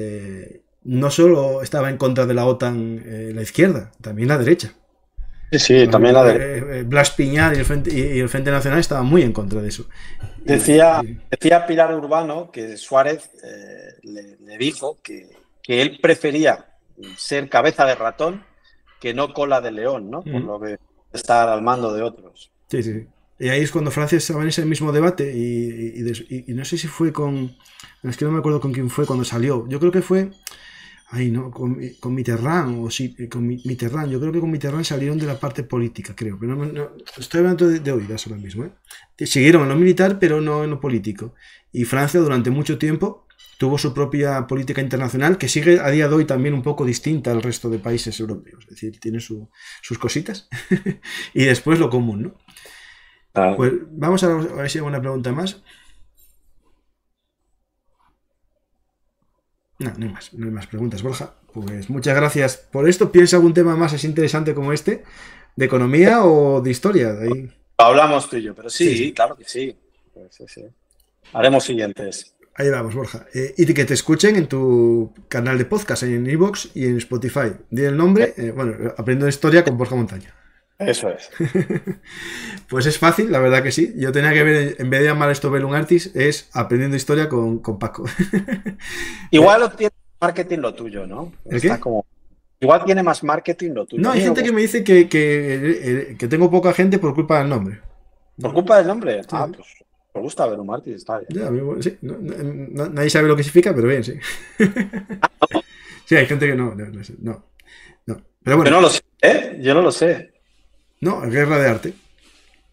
Eh, No solo estaba en contra de la OTAN eh, la izquierda, también la derecha. Sí, sí, también la derecha. Eh, Blas Piñar y el, Frente, y el Frente Nacional estaban muy en contra de eso. Decía, decía Pilar Urbano que Suárez eh, le, le dijo que, que él prefería ser cabeza de ratón que no cola de león, ¿no? Por mm. lo que estar al mando de otros. Sí, sí. Y ahí es cuando Francia estaba en ese mismo debate y, y, y, y no sé si fue con... Es que no me acuerdo con quién fue cuando salió. Yo creo que fue... Ay, no, con, con Mitterrand, o sí, con Mitterrand, yo creo que con Mitterrand salieron de la parte política, creo, pero no, no estoy hablando de, de oídas ahora mismo, ¿eh? Siguieron en lo militar, pero no en lo político. Y Francia durante mucho tiempo tuvo su propia política internacional, que sigue a día de hoy también un poco distinta al resto de países europeos, es decir, tiene su, sus cositas, y después lo común, ¿no? Ah. Pues vamos a ver si hay una pregunta más. No, no hay más, no hay más preguntas, Borja. Pues muchas gracias por esto. ¿Piensa algún tema más así interesante como este? ¿De economía o de historia? De ahí... Hablamos tú y yo, pero sí, sí. claro que sí. sí, sí. Haremos siguientes. Ahí vamos, Borja. Eh, y que te escuchen en tu canal de podcast, en iVoox y en Spotify. Di el nombre, eh, bueno, Aprendiendo Historia con Borja Montaña. Eso es. Pues es fácil, la verdad que sí. Yo tenía que ver, en vez de llamar esto Bellum Artis, es Aprendiendo Historia con, con Paco. Igual lo tiene marketing lo tuyo, ¿no? ¿El Está qué? Como... Igual tiene más marketing lo tuyo. No, hay gente que me dice que, que, que tengo poca gente por culpa del nombre. ¿Por culpa del nombre? Sí. Ah, pues me gusta Bellum Artis, está bien. Ya, sí. no, no, nadie sabe lo que significa, pero bien, sí. Ah, no. Sí, hay gente que no, no, no, no. Pero bueno. Yo no lo sé, ¿eh? Yo no lo sé. No, Guerra de Arte.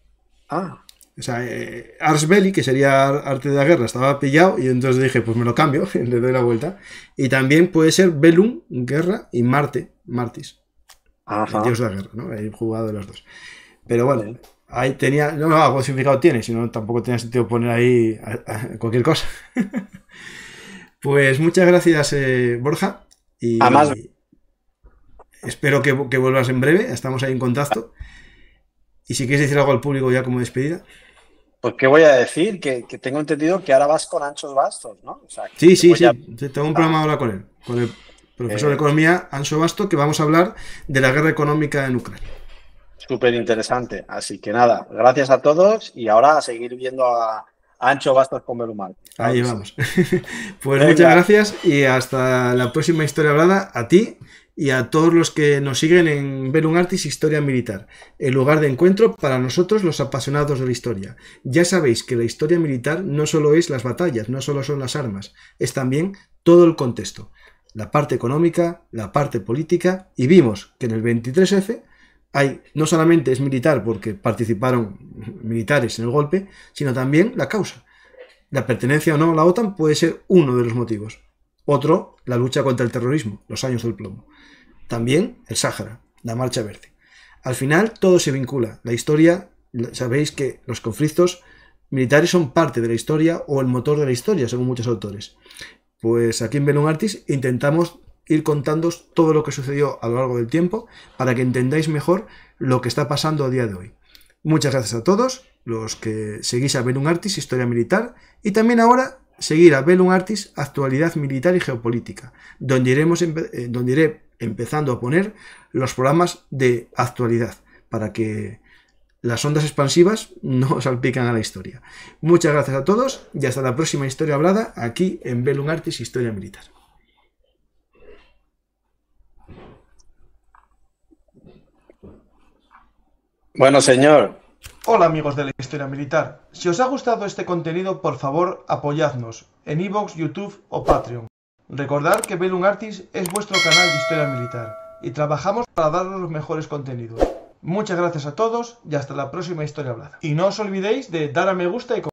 Ah. O sea, eh, Ars Belli, que sería arte de la guerra, estaba pillado y entonces dije, pues me lo cambio, le doy la vuelta. Y también puede ser Bellum, guerra, y Marte, Martis, Ajá. el dios de la guerra, ¿no? He jugado de los dos. Pero bueno, ahí tenía, no, no, algo significado tiene, si no tampoco tenía sentido poner ahí a, a, cualquier cosa. Pues muchas gracias, eh, Borja, y Además, espero que, que vuelvas en breve, estamos ahí en contacto. Y si quieres decir algo al público ya como despedida. pues, ¿qué voy a decir? Que, que tengo entendido que ahora vas con Anchos Bastos, ¿no? O sea, Sí, sí, sí. a... Tengo un programa ahora con él, con el profesor eh, de Economía, Anso Basto, que vamos a hablar de la guerra económica en Ucrania. Súper interesante. Así que nada, gracias a todos y ahora a seguir viendo a Ancho Bastos con Bellum Artis. Claro, ahí vamos. Sí. Pues Venga. muchas gracias y hasta la próxima historia hablada, a ti y a todos los que nos siguen en Bellum Artis Historia Militar, el lugar de encuentro para nosotros los apasionados de la historia. Ya sabéis que la historia militar no solo es las batallas, no solo son las armas, es también todo el contexto, la parte económica, la parte política, y vimos que en el veintitrés efe hay, no solamente es militar porque participaron militares en el golpe, sino también la causa. La pertenencia o no a la OTAN puede ser uno de los motivos. Otro, la lucha contra el terrorismo, los años del plomo. También el Sáhara, la Marcha Verde. Al final todo se vincula. La historia, sabéis que los conflictos militares son parte de la historia o el motor de la historia, según muchos autores. Pues aquí en Bellum Artis intentamos ir contándoos todo lo que sucedió a lo largo del tiempo para que entendáis mejor lo que está pasando a día de hoy. Muchas gracias a todos los que seguís a Bellum Artis Historia Militar y también ahora seguir a Bellum Artis Actualidad Militar y Geopolítica, donde, iremos donde iré empezando a poner los programas de actualidad para que las ondas expansivas no salpican a la historia. Muchas gracias a todos y hasta la próxima historia hablada aquí en Bellum Artis Historia Militar. Bueno, señor. Hola amigos de la Historia Militar. Si os ha gustado este contenido, por favor apoyadnos en iVoox, YouTube o Patreon. Recordad que Bellum Artis es vuestro canal de Historia Militar y trabajamos para daros los mejores contenidos. Muchas gracias a todos y hasta la próxima historia hablada. Y no os olvidéis de dar a me gusta y